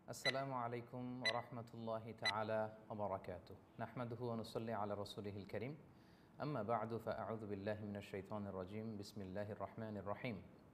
السلام عليكم ورحمة الله تعالى وبركاته نحمده ونصلي على رسوله الكريم أما بعد فأعوذ بالله من الشيطان الرجيم بسم الله الرحمن الرحيم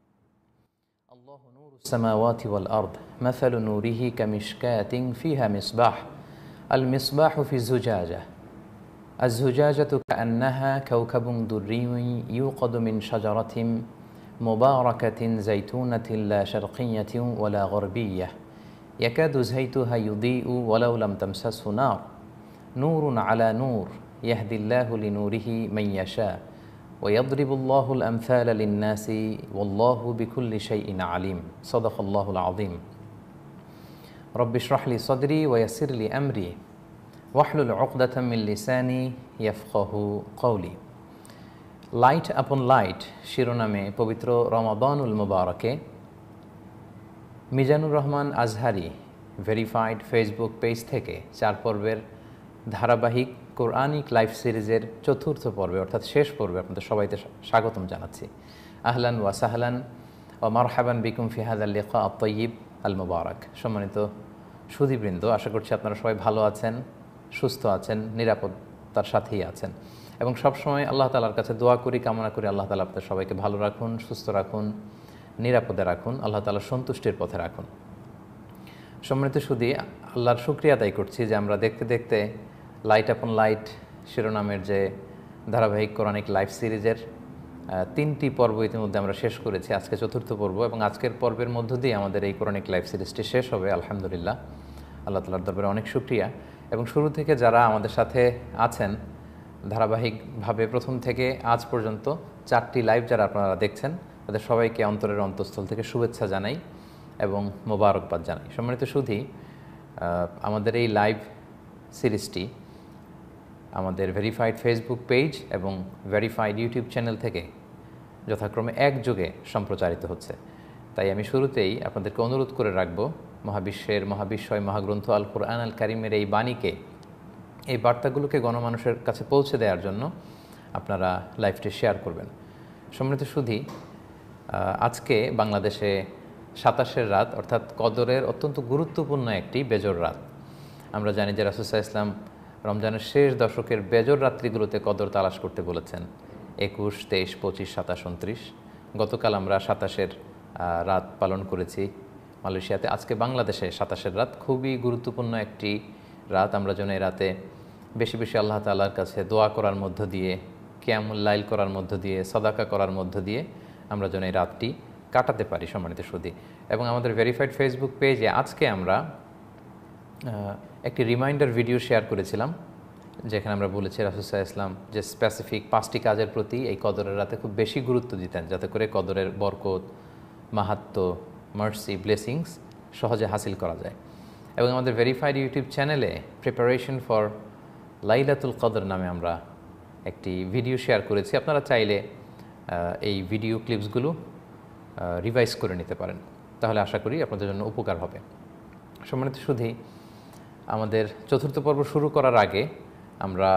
الله نور السماوات والأرض مثل نوره كمشكاة فيها مصباح المصباح في الزجاجة الزجاجة كأنها كوكب دري يوقد من شجرة مباركة زيتونة لا شرقية ولا غربية يكاد زيتها يضيء ولو لم تمسسه نار نور على نور يهدي الله لنوره من يشاء ويضرب الله الأمثال للناس والله بكل شيء عليم صدق الله العظيم رب اشرح لي صدري ويسر لي أمري واحلل عقدة من লিসানি ইয়াফকাহু কওলি। Light আপন light শিরোনামে পবিত্র রমাদানুল মুবারকে Mizanur Rahman Azhari verified Facebook page থেকে 4 পর্বের ধারাবাহিক কোরআনিক লাইভ সিরিজের চতুর্থ পর্বে অর্থাৎ শেষ পর্বে আপনাদের সবাইকে স্বাগতম জানাচ্ছি। আহলান ওয়া সাহলান ওয়া মারহাবান বিকুম ফি হাযাল লিকা আত-তাইয়িব আল মুবারাক। সম্মানিত সুধীবৃন্দ, আশা করছি আপনারা সবাই ভালো আছেন, সুস্থ আছেন, নিরাপত্তার সাথেই আছেন এবং সবসময় আল্লাহ তাআলার কাছে দোয়া করি, কামনা করি আল্লাহ তাআলা আপনাদের সবাইকে ভালো রাখুন, সুস্থ রাখুন, নিরাপদে রাখুন, আল্লাহ তাআলার সন্তুষ্টির পথে রাখুন। সম্মানিত সুধী, আল্লাহর শুকরিয়া আদায় করছি যে আমরা দেখতে দেখতে লাইট আপন লাইট শিরোনামের যে ধারাবাহিক কোরআনিক লাইভ সিরিজের 3টি পর্ব ইতিমধ্যে আমরা শেষ করেছি। আজকে চতুর্থ পর্ব এবং আজকের পর্বের মধ্য দিয়ে আমাদের এই কোরআনিক লাইভ সিরিজটি শেষ হবে আলহামদুলিল্লাহ। আল্লাহ তাআলার দরবারে অনেক শুকরিয়া এবং শুরু থেকে যারা আমাদের সাথে আছেন ধারাবাহিকভাবে প্রথম থেকে আজ পর্যন্ত 4টি লাইভ যারা আপনারা দেখছেন তাদের সবাইকে অন্তরের অন্তঃস্থল থেকে শুভেচ্ছা জানাই এবং মোবারকবাদ জানাই। সম্মানিত সুধী, আমাদের এই লাইভ সিরিজটি আমাদের ভেরিফাইড ফেসবুক পেজ এবং ভেরিফাইড ইউটিউব চ্যানেল থেকে যথাক্রমে একযোগে সম্প্রচারিত হচ্ছে। তাই আমি শুরুতেই আপনাদেরকে অনুরোধ করে রাখব মহাবিশ্বের মহাবিশ্বয় মহাগ্রন্থ আল কুরআন আল কারিমের এই বাণীকে, এই বার্তাগুলোকে গণমানুষের কাছে পৌঁছে দেওয়ার জন্য আপনারা লাইভটি শেয়ার করবেন। সম্মানিত সুধী, আজকে বাংলাদেশে 27 রাত অর্থাৎ কদরের অত্যন্ত গুরুত্বপূর্ণ একটি বেজর রাত। আমরা জানি যে রাসূল সাল্লাল্লাহু আলাইহি ওয়াসাল্লাম রমজানের শেষ দশকের বেজর রাত্রিগুলোতে কদর তালাশ করতে বলেছেন। 21, 23, 25, 27, 29। গতকাল আমরা 27-এর রাত পালন করেছি মালয়েশিয়াতে। আজকে বাংলাদেশে 27-এর রাত, খুবই গুরুত্বপূর্ণ একটি রাত। আমরা যেন এই রাতে বেশি বেশি আল্লাহ তাআলার কাছে দোয়া করার মধ্য দিয়ে, কিয়ামুল লাইল করার মধ্য দিয়ে, সাদাকা করার মধ্য দিয়ে আমরা যেন এই রাতটি কাটাতে পারি সম্মানিত সুধী। এবং আমাদের ভেরিফাইড ফেসবুক পেজে আজকে আমরা একটি রিমাইন্ডার ভিডিও শেয়ার করেছিলাম যেখানে আমরা বলেছি রাসূল সাল্লাল্লাহু আলাইহি ওয়াসাল্লাম যে স্পেসিফিক 5টি কাজের প্রতি এই কদরের রাতে খুব বেশি গুরুত্ব দিতেন, যাতে করে কদরের বরকত, মাহাত্ম্য, মার্সি, ব্লেসিংস সহজে হাসিল করা যায়। এবং আমাদের ভেরিফাইড ইউটিউব চ্যানেলে প্রিপারেশন ফর লাইলাতুল কদর নামে আমরা একটি ভিডিও শেয়ার করেছি। আপনারা চাইলে এই ভিডিও ক্লিপসগুলো রিভাইজ করে নিতে পারেন, তাহলে আশা করি আপনাদের জন্য উপকার হবে। সম্মানিত সুধী, আমাদের চতুর্থ পর্ব শুরু করার আগে আমরা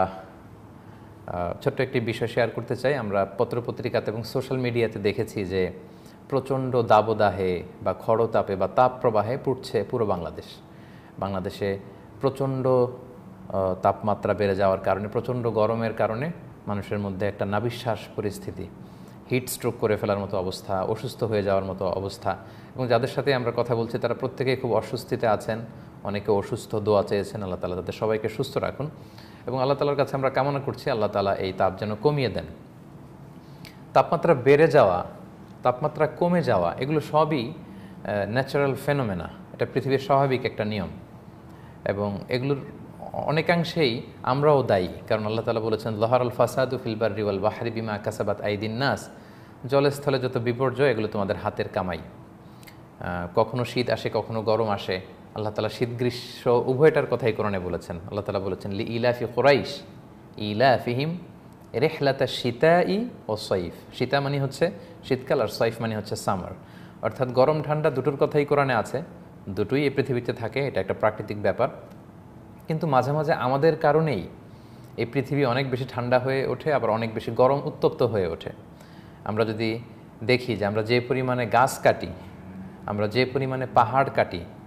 ছোট্ট একটি বিষয় শেয়ার করতে চাই। আমরা পত্রপত্রিকাতে এবং সোশ্যাল মিডিয়াতে দেখেছি যে প্রচণ্ড দাবদাহে বা খড়তাপে বা তাপ প্রবাহে পুড়ছে পুরো বাংলাদেশে প্রচণ্ড তাপমাত্রা বেড়ে যাওয়ার কারণে, প্রচণ্ড গরমের কারণে মানুষের মধ্যে একটা নাভিশ্বাস পরিস্থিতি, হিট স্ট্রোক করে ফেলার মতো অবস্থা, অসুস্থ হয়ে যাওয়ার মতো অবস্থা। এবং যাদের সাথে আমরা কথা বলছি তারা প্রত্যেকেই খুব অস্বস্তিতে আছেন, অনেকে অসুস্থ, দোয়া চেয়েছেন। আল্লাহ তাআলা তাদের সবাইকে সুস্থ রাখুন এবং আল্লাহ তাআলার কাছে আমরা কামনা করছি আল্লাহ তাআলা এই তাপ যেন কমিয়ে দেন। তাপমাত্রা বেড়ে যাওয়া, তাপমাত্রা কমে যাওয়া, এগুলো সবই ন্যাচারাল ফেনোমেনা, এটা পৃথিবীর স্বাভাবিক একটা নিয়ম এবং এগুলোর অনেকাংশেই আমরাও দায়ী। কারণ আল্লাহ তাআলা বলেছেন যাহারাল ফাসাদু ফিল বাররি ওয়াল বাহরি বিমা কাসাবাত আইদিন নাস, জলস্থলে যত বিপর্যয় এগুলো তোমাদের হাতের কামাই। কখনো শীত আসে, কখনো গরম আসে। আল্লাহ তাআলা শীত গ্রীষ্ম উভয়টার কথাই কোরআনে বলেছেন। আল্লাহ তাআলা বলেছেন লি ইলাফি কুরাইশ ইলাফিহিম রিহলাতাশ শিতাই ওয়াস সাইফ। শীতা মানে হচ্ছে শীতকাল আর সাইফ মানে হচ্ছে সামার, অর্থাৎ গরম ঠান্ডা দুটোর কথাই কোরআনে আছে। দুটোই এই পৃথিবীতে থাকে, এটা একটা প্রাকৃতিক ব্যাপার। কিন্তু মাঝে মাঝে আমাদের কারণেই এই পৃথিবী অনেক বেশি ঠান্ডা হয়ে ওঠে, আবার অনেক বেশি গরম উত্তপ্ত হয়ে ওঠে। আমরা যদি দেখি যে আমরা যে পরিমাণে গাছ কাটি, আমরা যে পরিমাণে পাহাড় কাটি,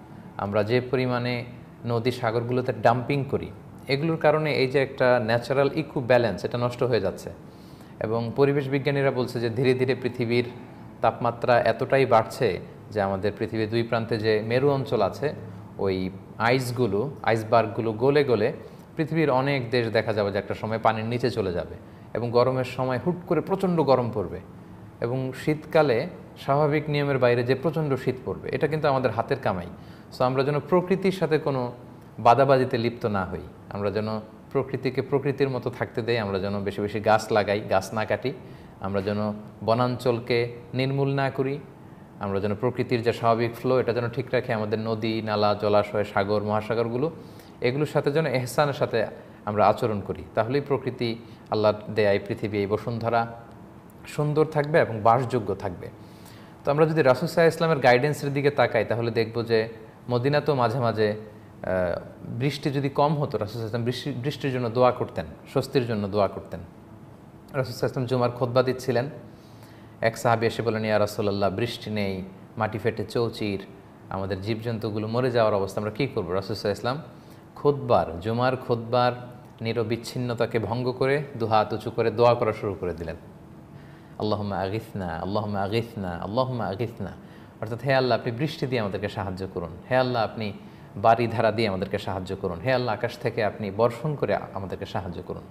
আমরা যে পরিমাণে নদী সাগরগুলোতে ডাম্পিং করি, এগুলোর কারণে এই যে একটা ন্যাচারাল ইকু ব্যালেন্স, এটা নষ্ট হয়ে যাচ্ছে। এবং পরিবেশ বিজ্ঞানীরা বলছে যে ধীরে ধীরে পৃথিবীর তাপমাত্রা এতটাই বাড়ছে যে আমাদের পৃথিবীর দুই প্রান্তে যে মেরু অঞ্চল আছে, ওই আইসবার্গগুলো গলে গলে পৃথিবীর অনেক দেশ দেখা যাবে যে একটা সময় পানির নিচে চলে যাবে, এবং গরমের সময় হুট করে প্রচণ্ড গরম পড়বে, এবং শীতকালে স্বাভাবিক নিয়মের বাইরে যে প্রচণ্ড শীত পড়বে। এটা কিন্তু আমাদের হাতের কামাই। সো আমরা যেন প্রকৃতির সাথে কোনো বাদাবাজিতে লিপ্ত না হই, আমরা যেন প্রকৃতিকে প্রকৃতির মতো থাকতে দেই, আমরা যেন বেশি বেশি গাছ লাগাই, গাছ না কাটি, আমরা যেন বনাঞ্চলকে নির্মূল না করি, আমরা যেন প্রকৃতির যে স্বাভাবিক ফ্লো এটা যেন ঠিক রাখি, আমাদের নদী নালা জলাশয় সাগর মহাসাগরগুলো এগুলোর সাথে যেন এহসানের সাথে আমরা আচরণ করি। তাহলেই প্রকৃতি, আল্লাহর দেয়া এই পৃথিবী, এই বসুন্ধরা সুন্দর থাকবে এবং বাসযোগ্য থাকবে। তো আমরা যদি রাসূল সাল্লাল্লাহু আলাইহি ইসলামের গাইডেন্সের দিকে তাকাই, তাহলে দেখব যে মদিনাতেও মাঝে মাঝে বৃষ্টি যদি কম হতো, রাসূল সাল্লাল্লাহু আলাইহি ইসলাম বৃষ্টির জন্য দোয়া করতেন, স্বস্তির জন্য দোয়া করতেন। রাসূল সাল্লাল্লাহু আলাইহি ইসলাম জুমার খুতবা দিচ্ছিলেন, এক সাহাবী এসে বলেন, ইয়া রাসূলুল্লাহ, বৃষ্টি নেই, মাটি ফেটে চৌচির, আমাদের জীবজন্তুগুলো মরে যাওয়ার অবস্থা, আমরা কী করবো? রাসূল সাল্লাল্লাহু আলাইহি ইসলাম জুমার খুতবার নিরবিচ্ছিন্নতাকে ভঙ্গ করে দুহাত উঁচু করে দোয়া করা শুরু করে দিলেন, আল্লাহুম্মা আগিথনা, আল্লাহুম্মা আগিথনা, আল্লাহুম্মা আগিথনা। অর্থাৎ হে আল্লাহ, আপনি বৃষ্টি দিয়ে আমাদেরকে সাহায্য করুন, হে আল্লাহ আপনি বাড়ি ধারা দিয়ে আমাদেরকে সাহায্য করুন, হে আল্লাহ আকাশ থেকে আপনি বর্ষণ করে আমাদেরকে সাহায্য করুন।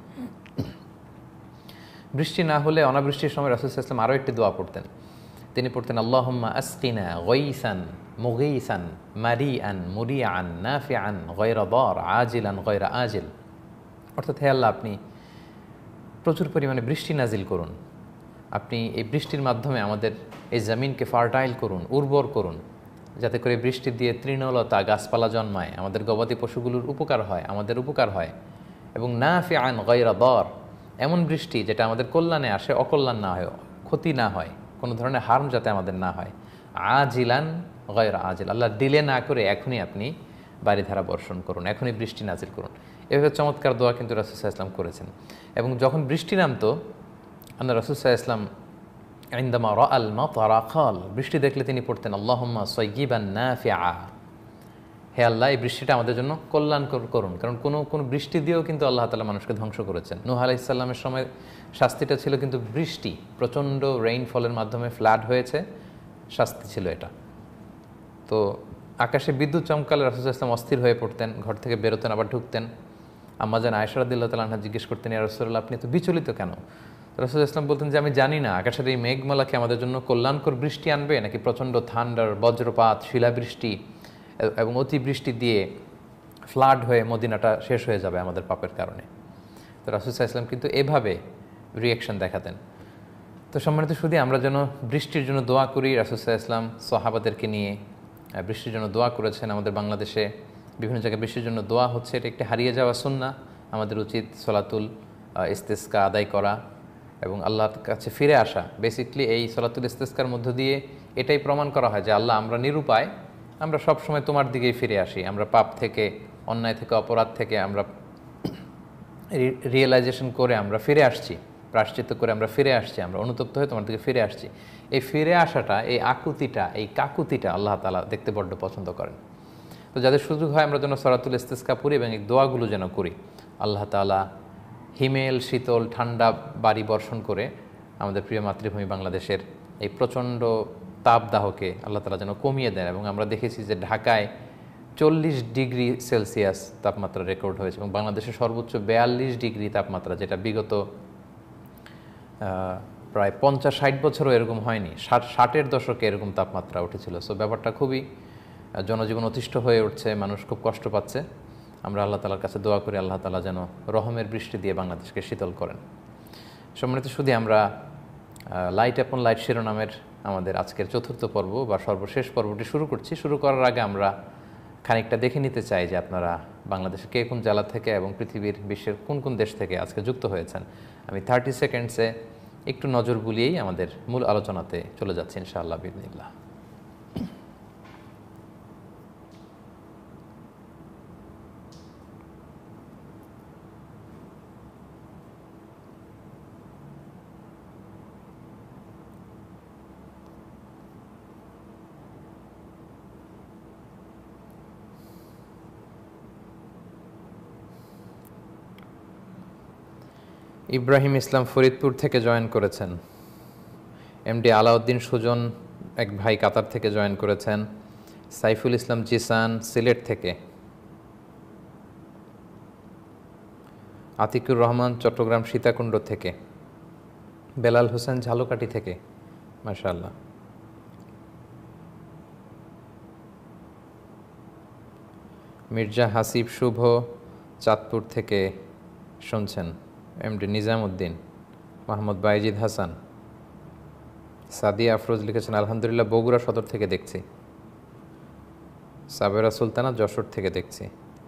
বৃষ্টি না হলে অনাবৃষ্টির সময় রাসূল সাল্লাল্লাহু আলাইহি ওয়াসাল্লাম আরও একটি দোয়া পড়তেন। তিনি পড়তেন, আল্লাহুম্মা আসকিনা গাইসান মুগীসান মারিআন মুরিআন নাফিআন গায়রা দার আজিলান গায়রা আজিল। অর্থাৎ হে আল্লাহ, আপনি প্রচুর পরিমাণে বৃষ্টি নাজিল করুন, আপনি এই বৃষ্টির মাধ্যমে আমাদের এই জমিনকে ফার্টাইল করুন, উর্বর করুন, যাতে করে বৃষ্টি দিয়ে তৃণলতা গাছপালা জন্মায়, আমাদের গবাদি পশুগুলোর উপকার হয়, আমাদের উপকার হয়। এবং নাফিআন গায়রা দার, এমন বৃষ্টি যেটা আমাদের কল্যাণে আসে, অকল্যাণ না হয়, ক্ষতি না হয়, কোনো ধরনের হার্ম যাতে আমাদের না হয়। আজিলান গায়রা আজিল, আল্লাহ ডিলে না করে এখনই আপনি বারিধারা বর্ষণ করুন, এখনই বৃষ্টি নাজিল করুন। এভাবে চমৎকার দোয়া কিন্তু রাসূল সাল্লাল্লাহু আলাইহি ওয়াসাল্লাম করেছেন। এবং যখন বৃষ্টি নামতো, আল্লাহ রাসূল সাল্লাল্লাহু আলাইহি ওয়াসাল্লাম ইনদামা রাআল মাতারা ক্বাল, বৃষ্টি দেখলে তিনি পড়তেন, আল্লাহুম্মা সাইয়্যিবান নাফিআ, হে আল্লাহ এই বৃষ্টিটা আমাদের জন্য কল্যাণকর করুন। কারণ কোনো বৃষ্টি দিয়েও কিন্তু আল্লাহ তাআলা মানুষকে ধ্বংস করেছেন। নূহ আলাইহিস সালামের সময় শাস্তিটা ছিল কিন্তু বৃষ্টি, প্রচণ্ড রেইনফলের মাধ্যমে ফ্লাড হয়েছে, শাস্তি ছিল এটা। তো আকাশে বিদ্যুৎ চমকালে রাসূল সাল্লাল্লাহু আলাইহি ওয়াসাল্লাম অস্থির হয়ে পড়তেন, ঘর থেকে বেরোতেন, আবার ঢুকতেন। আম্মা জান আয়েশা রাদিয়াল্লাহু তাআলা আনহা জিজ্ঞেস করতেন, ইয়া রাসূলুল্লাহ, আপনি তো বিচলিত কেন? রাসূল সাল্লাল্লাহু আলাইহি ওয়াসাল্লাম বলতেন যে, আমি জানি না আকাশের এই মেঘমালা কি আমাদের জন্য কল্যাণকর বৃষ্টি আনবে, নাকি প্রচণ্ড থান্ডার, বজ্রপাত, শিলাবৃষ্টি এবং অতিবৃষ্টি দিয়ে ফ্লাড হয়ে মদিনাটা শেষ হয়ে যাবে আমাদের পাপের কারণে। তো রাসূল সাল্লাল্লাহু আলাইহি ওয়াসাল্লাম কিন্তু এভাবে রিয়াকশন দেখাতেন। তো সম্মানিত শুধু আমরা যেন বৃষ্টির জন্য দোয়া করি। রাসূল সাল্লাল্লাহু আলাইহি ওয়াসাল্লাম সাহাবাদেরকে নিয়ে বৃষ্টির জন্য দোয়া করেছেন। আমাদের বাংলাদেশে বিভিন্ন জায়গায় বৃষ্টির জন্য দোয়া হচ্ছে, এটা একটি হারিয়ে যাওয়া সুন্নাহ। আমাদের উচিত সলাতুল ইস্তেসকা আদায় করা এবং আল্লাহর কাছে ফিরে আসা। বেসিকলি এই সলাতুল ইস্তেসকার মধ্য দিয়ে এটাই প্রমাণ করা হয় যে আল্লাহ, আমরা নিরুপায়, আমরা সবসময় তোমার দিকেই ফিরে আসি। আমরা পাপ থেকে, অন্যায় থেকে, অপরাধ থেকে আমরা রিয়েলাইজেশন করে আমরা ফিরে আসছি, প্রায়শ্চিত্ত করে আমরা ফিরে আসছি, আমরা অনুতপ্ত হয়ে তোমার দিকে ফিরে আসছি। এই ফিরে আসাটা, এই আকুতিটা, এই কাকুতিটা আল্লাহ তাআলা দেখতে বড্ড পছন্দ করেন। তো যাদের সুযোগ হয় আমরা যেন সলাতুল ইস্তেসকা পড়ি এবং এই দোয়াগুলো যেন করি। আল্লাহ তাআলা হিমেল শীতল ঠান্ডা বাড়ি বর্ষণ করে আমাদের প্রিয় মাতৃভূমি বাংলাদেশের এই প্রচণ্ড তাপদাহকে আল্লাহ তাআলা যেন কমিয়ে দেন। এবং আমরা দেখেছি যে ঢাকায় 40 ডিগ্রি সেলসিয়াস তাপমাত্রা রেকর্ড হয়েছে এবং বাংলাদেশের সর্বোচ্চ 42 ডিগ্রি তাপমাত্রা, যেটা বিগত প্রায় 50-60 বছরও এরকম হয়নি। 60-এর দশকে এরকম তাপমাত্রা উঠেছিল। সো ব্যাপারটা খুবই জনজীবন অতিষ্ঠ হয়ে উঠছে, মানুষ খুব কষ্ট পাচ্ছে। আমরা আল্লাহ তাআলার কাছে দোয়া করি আল্লাহ তাআলা যেন রহমের বৃষ্টি দিয়ে বাংলাদেশকে শীতল করেন। সম্মানিত শুধু আমরা লাইট আপন লাইট শিরোনামের আমাদের আজকের চতুর্থ পর্ব বা সর্বশেষ পর্বটি শুরু করছি। শুরু করার আগে আমরা খানিকটা দেখে নিতে চাই যে আপনারা বাংলাদেশের কে কোন জেলা থেকে এবং পৃথিবীর বিশ্বের কোন কোন দেশ থেকে আজকে যুক্ত হয়েছেন। আমি 30 সেকেন্ডসে একটু নজর বুলিয়েই আমাদের মূল আলোচনাতে চলে যাচ্ছি ইনশাআল্লাহ বিইজনিল্লাহ। ইব্রাহিম ইসলাম ফরিদপুর থেকে জয়েন করেছেন। এমডি আলাউদ্দিন সুজন এক ভাই কাতার থেকে জয়েন করেছেন। সাইফুল ইসলাম জিসান সিলেট থেকে। আতিকুর রহমান চট্টগ্রাম সীতাকুণ্ড থেকে। বেলাল হোসেন ঝালকাঠি থেকে। মাশাআল্লাহ। মির্জা হাসিব শুভ চাঁদপুর থেকে শুনছেন। এমডি নিজামউদ্দিন, মোহাম্মদ বাইজিদ হাসান, সাদিয়া আফরোজ লিখেছেন আলহামদুলিল্লাহ বগুড়া সদর থেকে দেখছি। সাবেরা সুলতানা যশোর থেকে দেখছি।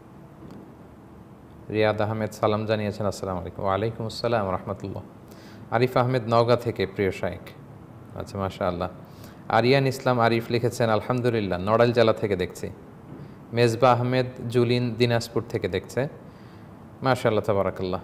রিয়াদ আহমেদ সালাম জানিয়েছেন আসসালামু আলাইকুম। ওয়ালাইকুম আসসালাম রহমতুল্লাহ। আরিফ আহমেদ নওগাঁ থেকে, প্রিয় শাইখ। আচ্ছা, মাশাআল্লাহ। আরিয়ান ইসলাম আরিফ লিখেছেন আলহামদুলিল্লাহ নড়াইল জেলা থেকে দেখছি। মেজবা আহমেদ জুলিন দিনাজপুর থেকে দেখছে। মাশাআল্লাহ, তাবারাকাল্লাহ।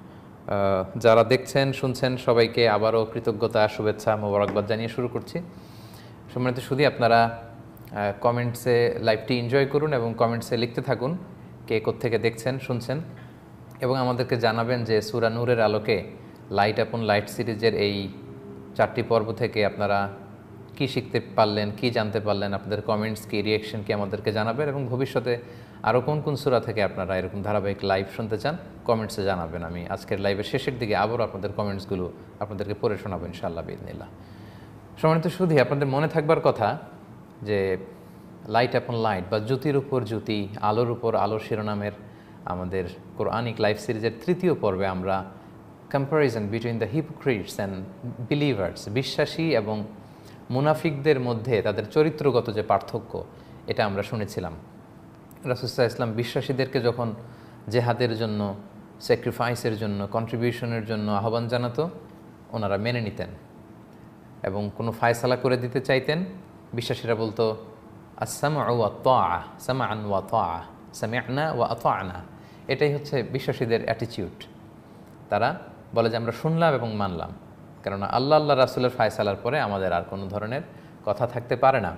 যারা দেখছেন শুনছেন সবাইকে আবারও কৃতজ্ঞতা, শুভেচ্ছা, মোবারকবাদ জানিয়ে শুরু করছি। সম্মানিত শুধু আপনারা কমেন্টসে লাইভটি এনজয় করুন এবং কমেন্টসে লিখতে থাকুন কে কোত্থেকে দেখছেন শুনছেন, এবং আমাদেরকে জানাবেন যে সূরা নূরের আলোকে লাইট আপন লাইট সিরিজের এই 4টি পর্ব থেকে আপনারা কি শিখতে পারলেন, কি জানতে পারলেন, আপনাদের কমেন্টস কি, রিয়াকশন কি আমাদেরকে জানাবেন, এবং ভবিষ্যতে আরও কোন কোন সূরা থেকে আপনারা এরকম ধারাবাহিক লাইভ শুনতে চান কমেন্টসে জানাবেন। আমি আজকের লাইভের শেষের দিকে আবারও আপনাদের কমেন্টসগুলো আপনাদেরকে পড়ে শোনাবো ইনশাআল্লাহ বিইذনিল্লাহ। সম্মানিত শুধু আপনাদের মনে থাকবার কথা যে লাইট আপন লাইট বা জ্যোতির উপর জ্যোতি, আলোর উপর আলো শিরোনামের আমাদের কোরআনিক লাইভ সিরিজের 3য় পর্বে আমরা comparison between the hypocrites and believers, বিশ্বাসী এবং মুনাফিকদের মধ্যে তাদের চরিত্রগত যে পার্থক্য, এটা আমরা শুনেছিলাম। রাসূল সাল্লাল্লাহু আলাইহি ওয়াসাল্লাম বিশ্বাসীদেরকে যখন জেহাদের জন্য, স্যাক্রিফাইসের জন্য, কন্ট্রিবিউশনের জন্য আহ্বান জানাতো, ওনারা মেনে নিতেন এবং কোনো ফায়সালা করে দিতে চাইতেন, বিশ্বাসীরা বলতো আস-সামউ ওয়া তাআ, সামআন ওয়া তাআ, সামি'না ওয়া আতা'না। এটাই হচ্ছে বিশ্বাসীদের অ্যাটিটিউড। তারা বলে যে আমরা শুনলাম এবং মানলাম, কেননা আল্লাহ আল্লাহ রাসূলের ফায়সালার পরে আমাদের আর কোনো ধরনের কথা থাকতে পারে না।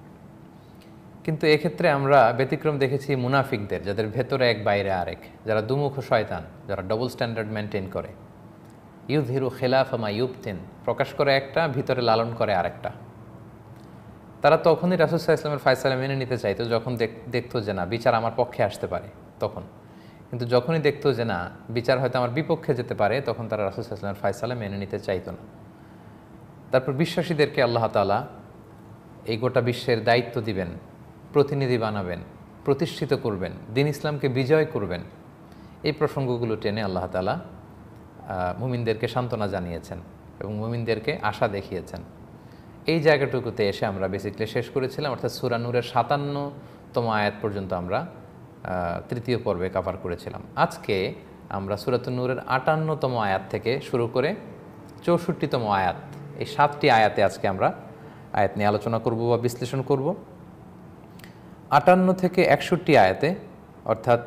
কিন্তু এক্ষেত্রে আমরা ব্যতিক্রম দেখেছি মুনাফিকদের, যাদের ভেতরে এক বাইরে আরেক, যারা দুমুখ শয়তান, যারা ডবল স্ট্যান্ডার্ড মেনটেন করে। ইউযহিরু খিলাফা মা ইউবতিন, প্রকাশ করে একটা, ভিতরে লালন করে আরেকটা। তারা তখনই রাসূল সাল্লাল্লাহু আলাইহি ওয়াসাল্লামের ফায়সালা মেনে নিতে চাইতো যখন দেখতো যে না বিচার আমার পক্ষে আসতে পারে তখন। কিন্তু যখনই দেখতো যে না বিচার হয়তো আমার বিপক্ষে যেতে পারে, তখন তারা রাসূল সাল্লাল্লাহু আলাইহি ওয়াসাল্লামের ফায়সালা মেনে নিতে চাইতো না। তারপর বিশ্বাসীদেরকে আল্লাহ তাআলা এই গোটা বিশ্বের দায়িত্ব দিবেন, প্রতিনিধি বানাবেন, প্রতিষ্ঠিত করবেন, দ্বীন ইসলামকে বিজয় করবেন। এই প্রসঙ্গগুলো টেনে আল্লাহ তাআলা মুমিনদেরকে সান্ত্বনা জানিয়েছেন এবং মুমিনদেরকে আশা দেখিয়েছেন। এই জায়গাটুকুতে এসে আমরা বেসিক্যালি শেষ করেছিলাম, অর্থাৎ সূরা নূরের 57তম আয়াত পর্যন্ত আমরা 3য় পর্বে কভার করেছিলাম। আজকে আমরা সূরাতুন নূরের 58তম আয়াত থেকে শুরু করে 64তম আয়াত, এই 7টি আয়াতে আজকে আমরা আয়াত নিয়ে আলোচনা করব বা বিশ্লেষণ করব। 58 থেকে 61 আয়াতে, অর্থাৎ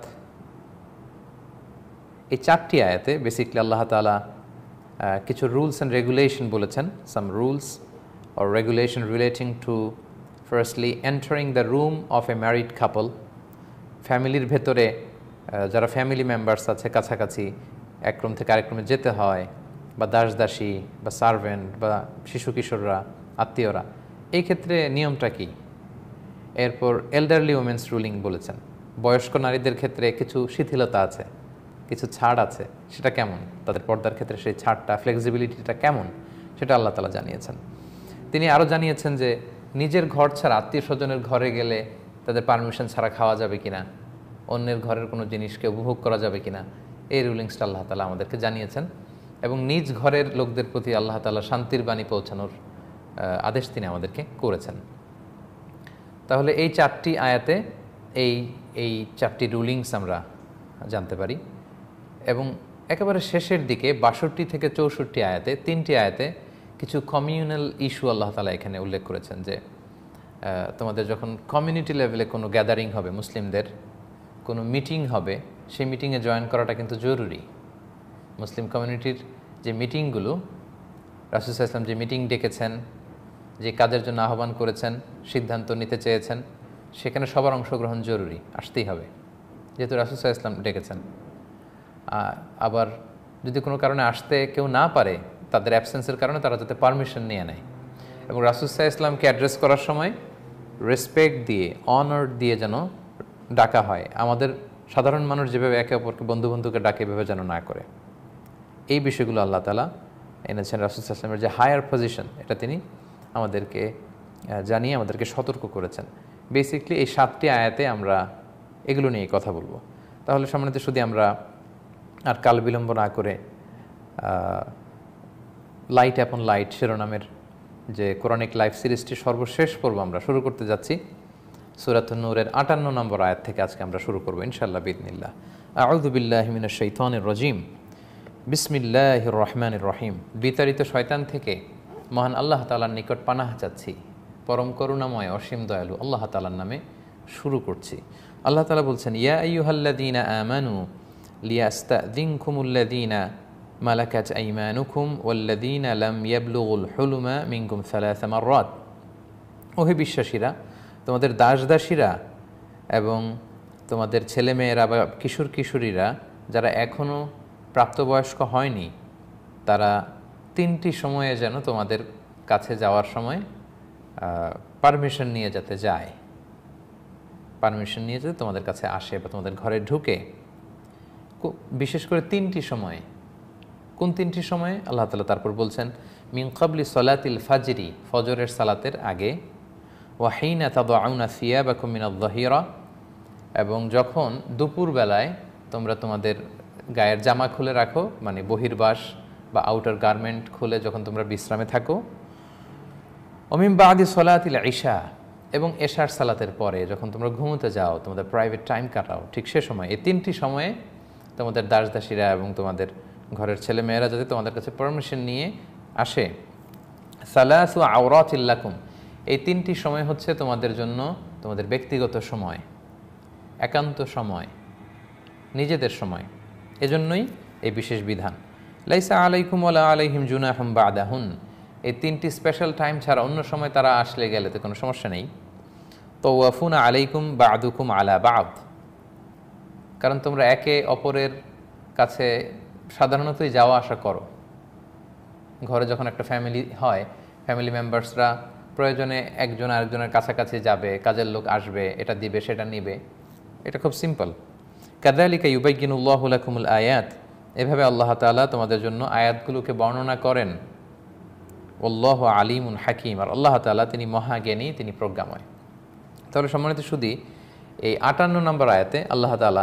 এই 4টি আয়াতে বেসিক্যালি আল্লাহ তাআলা কিছু রুলস অ্যান্ড রেগুলেশন বলেছেন। Some rules or regulation relating to firstly entering the room of a married couple, ফ্যামিলির ভেতরে যারা ফ্যামিলি মেম্বার্স আছে কাছাকাছি, এক রুম থেকে আরেক রুমে যেতে হয়, বা দাস দাসী বা সার্ভেন্ট বা শিশু কিশোররা, আত্মীয়রা, এই ক্ষেত্রে নিয়মটা কি। এরপর এল্ডারলি ওমেন্স রুলিং বলেছেন, বয়স্ক নারীদের ক্ষেত্রে কিছু শিথিলতা আছে, কিছু ছাড় আছে, সেটা কেমন, তাদের পর্দার ক্ষেত্রে সেই ছাড়টা, ফ্লেক্সিবিলিটিটা কেমন, সেটা আল্লাহ তাআলা জানিয়েছেন। তিনি আরও জানিয়েছেন যে নিজের ঘর ছাড়া আত্মীয় স্বজনের ঘরে গেলে তাদের পারমিশন ছাড়া খাওয়া যাবে কিনা, অন্যের ঘরের কোনো জিনিসকে উপভোগ করা যাবে কিনা, এই রুলিংসটা আল্লাহ তাআলা আমাদেরকে জানিয়েছেন। এবং নিজ ঘরের লোকদের প্রতি আল্লাহ তাআলা শান্তির বাণী পৌঁছানোর আদেশ তিনি আমাদেরকে করেছেন। তাহলে এই 4টি আয়াতে এই 4টি রুলিংস আমরা জানতে পারি। এবং একেবারে শেষের দিকে 62 থেকে 64 আয়াতে, 3টি আয়াতে কিছু কমিউনাল ইস্যু আল্লাহ তাআলা এখানে উল্লেখ করেছেন যে তোমাদের যখন কমিউনিটি লেভেলে কোনো গ্যাদারিং হবে, মুসলিমদের কোনো মিটিং হবে, সেই মিটিংয়ে জয়েন করাটা কিন্তু জরুরি। মুসলিম কমিউনিটির যে মিটিংগুলো, রাসূল সাল্লাল্লাহু আলাইহি ওয়াসাল্লাম যে মিটিং ডেকেছেন, যে কাজের জন্য আহ্বান করেছেন, সিদ্ধান্ত নিতে চেয়েছেন, সেখানে সবার অংশগ্রহণ জরুরি, আসতেই হবে, যেহেতু রাসূল সাল্লাল্লাহু আলাইহি ওয়াসাল্লাম ডেকেছেন। আবার যদি কোনো কারণে আসতে কেউ না পারে, তাদের অ্যাবসেন্সের কারণে তারা যাতে পারমিশন নিয়ে নেয়। এবং রাসূল সাল্লাল্লাহু আলাইহি ওয়াসাল্লামকে অ্যাড্রেস করার সময় রেসপেক্ট দিয়ে, অনার দিয়ে যেন ডাকা হয়। আমাদের সাধারণ মানুষ যেভাবে একে অপরকে বন্ধুকে ডাকে, এভাবে যেন না করে। এই বিষয়গুলো আল্লাহ তাআলা এনেছেন। রাসূল সাল্লাল্লাহু আলাইহি ওয়াসাল্লামের যে হায়ার পজিশন, এটা তিনি আমাদেরকে জানিয়ে আমাদেরকে সতর্ক করেছেন। বেসিকলি এই 7টি আয়াতে আমরা এগুলো নিয়ে কথা বলবো। তাহলে সম্মানিত শুধু আমরা আর কাল বিলম্ব না করে লাইট অ্যাপন লাইট শিরোনামের যে কোরআনিক লাইফ সিরিজটি সর্বশেষ পর্ব আমরা শুরু করতে যাচ্ছি। সূরাতুন নূরের 58 নম্বর আয়াত থেকে আজকে আমরা শুরু করব ইনশাআল্লাহ বিইذنিল্লাহ। আউযু বিল্লাহি মিনাশ শাইতানির রাজিম। বিসমিল্লাহির রহমানির রহিম। বিতাড়িত শয়তান থেকে মহান আল্লাহ তাআলার নিকট পানাহ চাচ্ছি, পরম করুণাময় অসীম দয়ালু আল্লাহ তাআলার নামে শুরু করছি। আল্লাহ তাআলা বলছেন, ইয়া আইয়ুহাল্লাযীনা আমানু লিয়াস্তাযিনকুমুল্লাযীনা মালাকাত আইমানুকুম ওয়াল্লাযীনা লাম ইয়াবলুগুল হুলুমা মিনকুম সালাসা মাররাত। ওহে বিশ্বাসীরা, তোমাদের দাসদাসীরা এবং তোমাদের ছেলেমেয়েরা বা কিশোর কিশোরীরা যারা এখনও প্রাপ্তবয়স্ক হয়নি, তারা 3টি সময়ে যেন তোমাদের কাছে যাওয়ার সময় পারমিশন নিয়ে যাতে যায়, পারমিশন নিয়ে যাতে তোমাদের কাছে আসে বা তোমাদের ঘরে ঢুকে। বিশেষ করে 3টি সময়ে। কোন 3টি সময়ে? আল্লাহ তাআলা তারপর বলছেন, মিন ক্বাবলি সলাতিল ফাজরি, ফজরের সালাতের আগে, ওয়া হিনা তাদউনা সিয়াবাকুম মিনায-যাহিরা, এবং যখন দুপুরবেলায় তোমরা তোমাদের গায়ের জামা খুলে রাখো, মানে বহির্বাস বা আউটার গার্মেন্ট খুলে যখন তোমরা বিশ্রামে থাকো। ওমিন বাদি সলাতিল ইশা, এবং এশার সালাতের পরে যখন তোমরা ঘুমোতে যাও, তোমাদের প্রাইভেট টাইম কাটাও, ঠিক সে সময়। এই 3টি সময়ে তোমাদের দাসদাসীরা এবং তোমাদের ঘরের ছেলেমেয়েরা যাতে তোমাদের কাছে পারমিশন নিয়ে আসে। সালাসু আওরাতিল লাকুম, এই 3টি সময় হচ্ছে তোমাদের জন্য তোমাদের ব্যক্তিগত সময়, একান্ত সময়, নিজেদের সময়। এজন্যই এই বিশেষ বিধান। লাইসা আলাইকুম ওয়ালা আলাইহিম জুনাহুম বাদাহুন, এই 3টি স্পেশাল টাইম ছাড়া অন্য সময় তারা আসলে গেলে তো কোনো সমস্যা নেই। তাওয়াফুনা আলাইকুম বাদুকুম আলা বাদ, কারণ তোমরা একে অপরের কাছে সাধারণতই যাওয়া আসা করো। ঘরে যখন একটা ফ্যামিলি হয়, ফ্যামিলি মেম্বার্সরা প্রয়োজনে একজন আরেকজনের কাছাকাছি যাবে, কাজের লোক আসবে, এটা দিবে সেটা নিবে, এটা খুব সিম্পল। কাযালিকা ইউবাইয়িনুল্লাহু লাকুমুল আয়াত, এভাবে আল্লাহ তাআলা তোমাদের জন্য আয়াতগুলোকে বর্ণনা করেন। আল্লাহু আলিমুন হাকিম, আর আল্লাহ তাআলা তিনি মহাজ্ঞানী, তিনি প্রজ্ঞাময়। তাহলে সম্মানিত সুধী, এই 58 নম্বর আয়াতে আল্লাহ তাআলা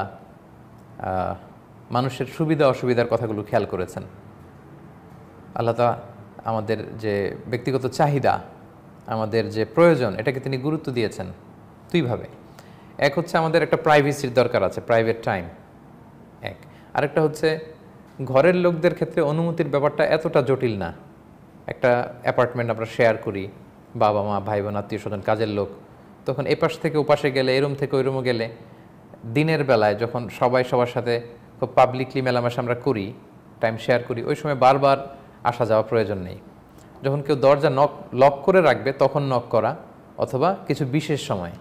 মানুষের সুবিধা অসুবিধার কথাগুলো খেয়াল করেছেন। আল্লাহ তাআলা আমাদের যে ব্যক্তিগত চাহিদা, আমাদের যে প্রয়োজন, এটাকে তিনি গুরুত্ব দিয়েছেন দুইভাবে। এক হচ্ছে আমাদের একটা প্রাইভেসির দরকার আছে, প্রাইভেট টাইম এক। আরেকটা হচ্ছে ঘরের লোকদের ক্ষেত্রে অনুমতির ব্যাপারটা এতটা জটিল না। একটা অ্যাপার্টমেন্ট আমরা শেয়ার করি, বাবা মা ভাই বোন আত্মীয় স্বজন কাজের লোক, তখন এপাশ থেকে ওপাশে গেলে, এরম থেকে ওই রুমে গেলে, দিনের বেলায় যখন সবাই সবার সাথে খুব পাবলিকলি মেলামেশা আমরা করি, টাইম শেয়ার করি, ওই সময় বারবার আসা যাওয়া প্রয়োজন নেই। যখন কেউ দরজা লক করে রাখবে তখন নক করা, অথবা কিছু বিশেষ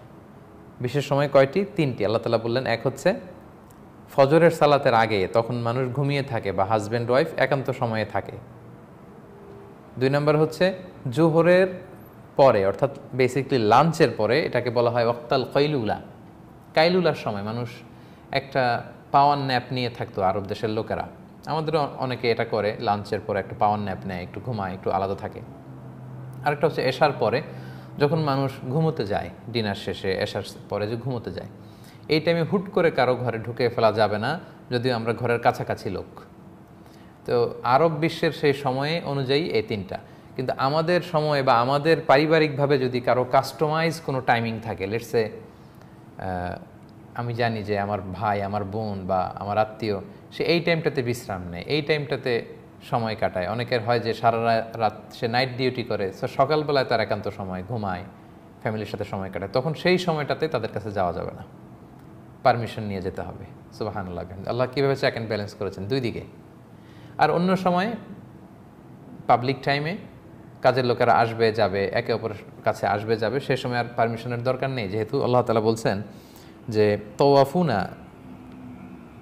সময় কয়টি? 3টি। আল্লাহ তাআলা বললেন, এক হচ্ছে ফজরের সালাতের আগে, তখন মানুষ ঘুমিয়ে থাকে বা হাজব্যান্ড ওয়াইফ একান্ত সময়ে থাকে। 2 নম্বর হচ্ছে জোহরের পরে, অর্থাৎ বেসিক্যালি লাঞ্চের পরে, এটাকে বলা হয় ওয়াক্তাল কাইলুলা, কাইলুলার সময় মানুষ একটা পাওয়ার ন্যাপ নিয়ে থাকতো আরব দেশের লোকেরা। আমাদেরও অনেকে এটা করে, লাঞ্চের পরে একটা পাওয়ার ন্যাপ নেয়, একটু ঘুমায়, একটু আলাদা থাকে। আরেকটা হচ্ছে এশার পরে, যখন মানুষ ঘুমোতে যায়, ডিনার শেষে এশার পরে যে ঘুমোতে যায়, এই টাইমে হুট করে কারো ঘরে ঢুকে ফেলা যাবে না, যদিও আমরা ঘরের কাছাকাছি লোক। তো আরব বিশ্বের সেই সময়ে অনুযায়ী এই 3টা। কিন্তু আমাদের সময় বা আমাদের পারিবারিকভাবে যদি কারো কাস্টমাইজ কোনো টাইমিং থাকে, লেটসে আমি জানি যে আমার ভাই, আমার বোন বা আমার আত্মীয়, সে এই টাইমটাতে বিশ্রাম নেয়, এই টাইমটাতে সময় কাটায়। অনেকের হয় যে সারা রাত সে নাইট ডিউটি করে, সো সকালবেলায় তার একান্ত সময়, ঘুমায়, ফ্যামিলির সাথে সময় কাটায়, তখন সেই সময়টাতে তাদের কাছে যাওয়া যাবে না, পারমিশন নিয়ে যেতে হবে। সুবহানাল্লাহ। আল্লাহ কীভাবে চেক অ্যান্ড ব্যালেন্স করেছেন দুই দিকে। আর অন্য সময় পাবলিক টাইমে কাজের লোকেরা আসবে যাবে, একে অপরের কাছে আসবে যাবে, সে সময় আর পারমিশনের দরকার নেই, যেহেতু আল্লাহ তাআলা বলছেন যে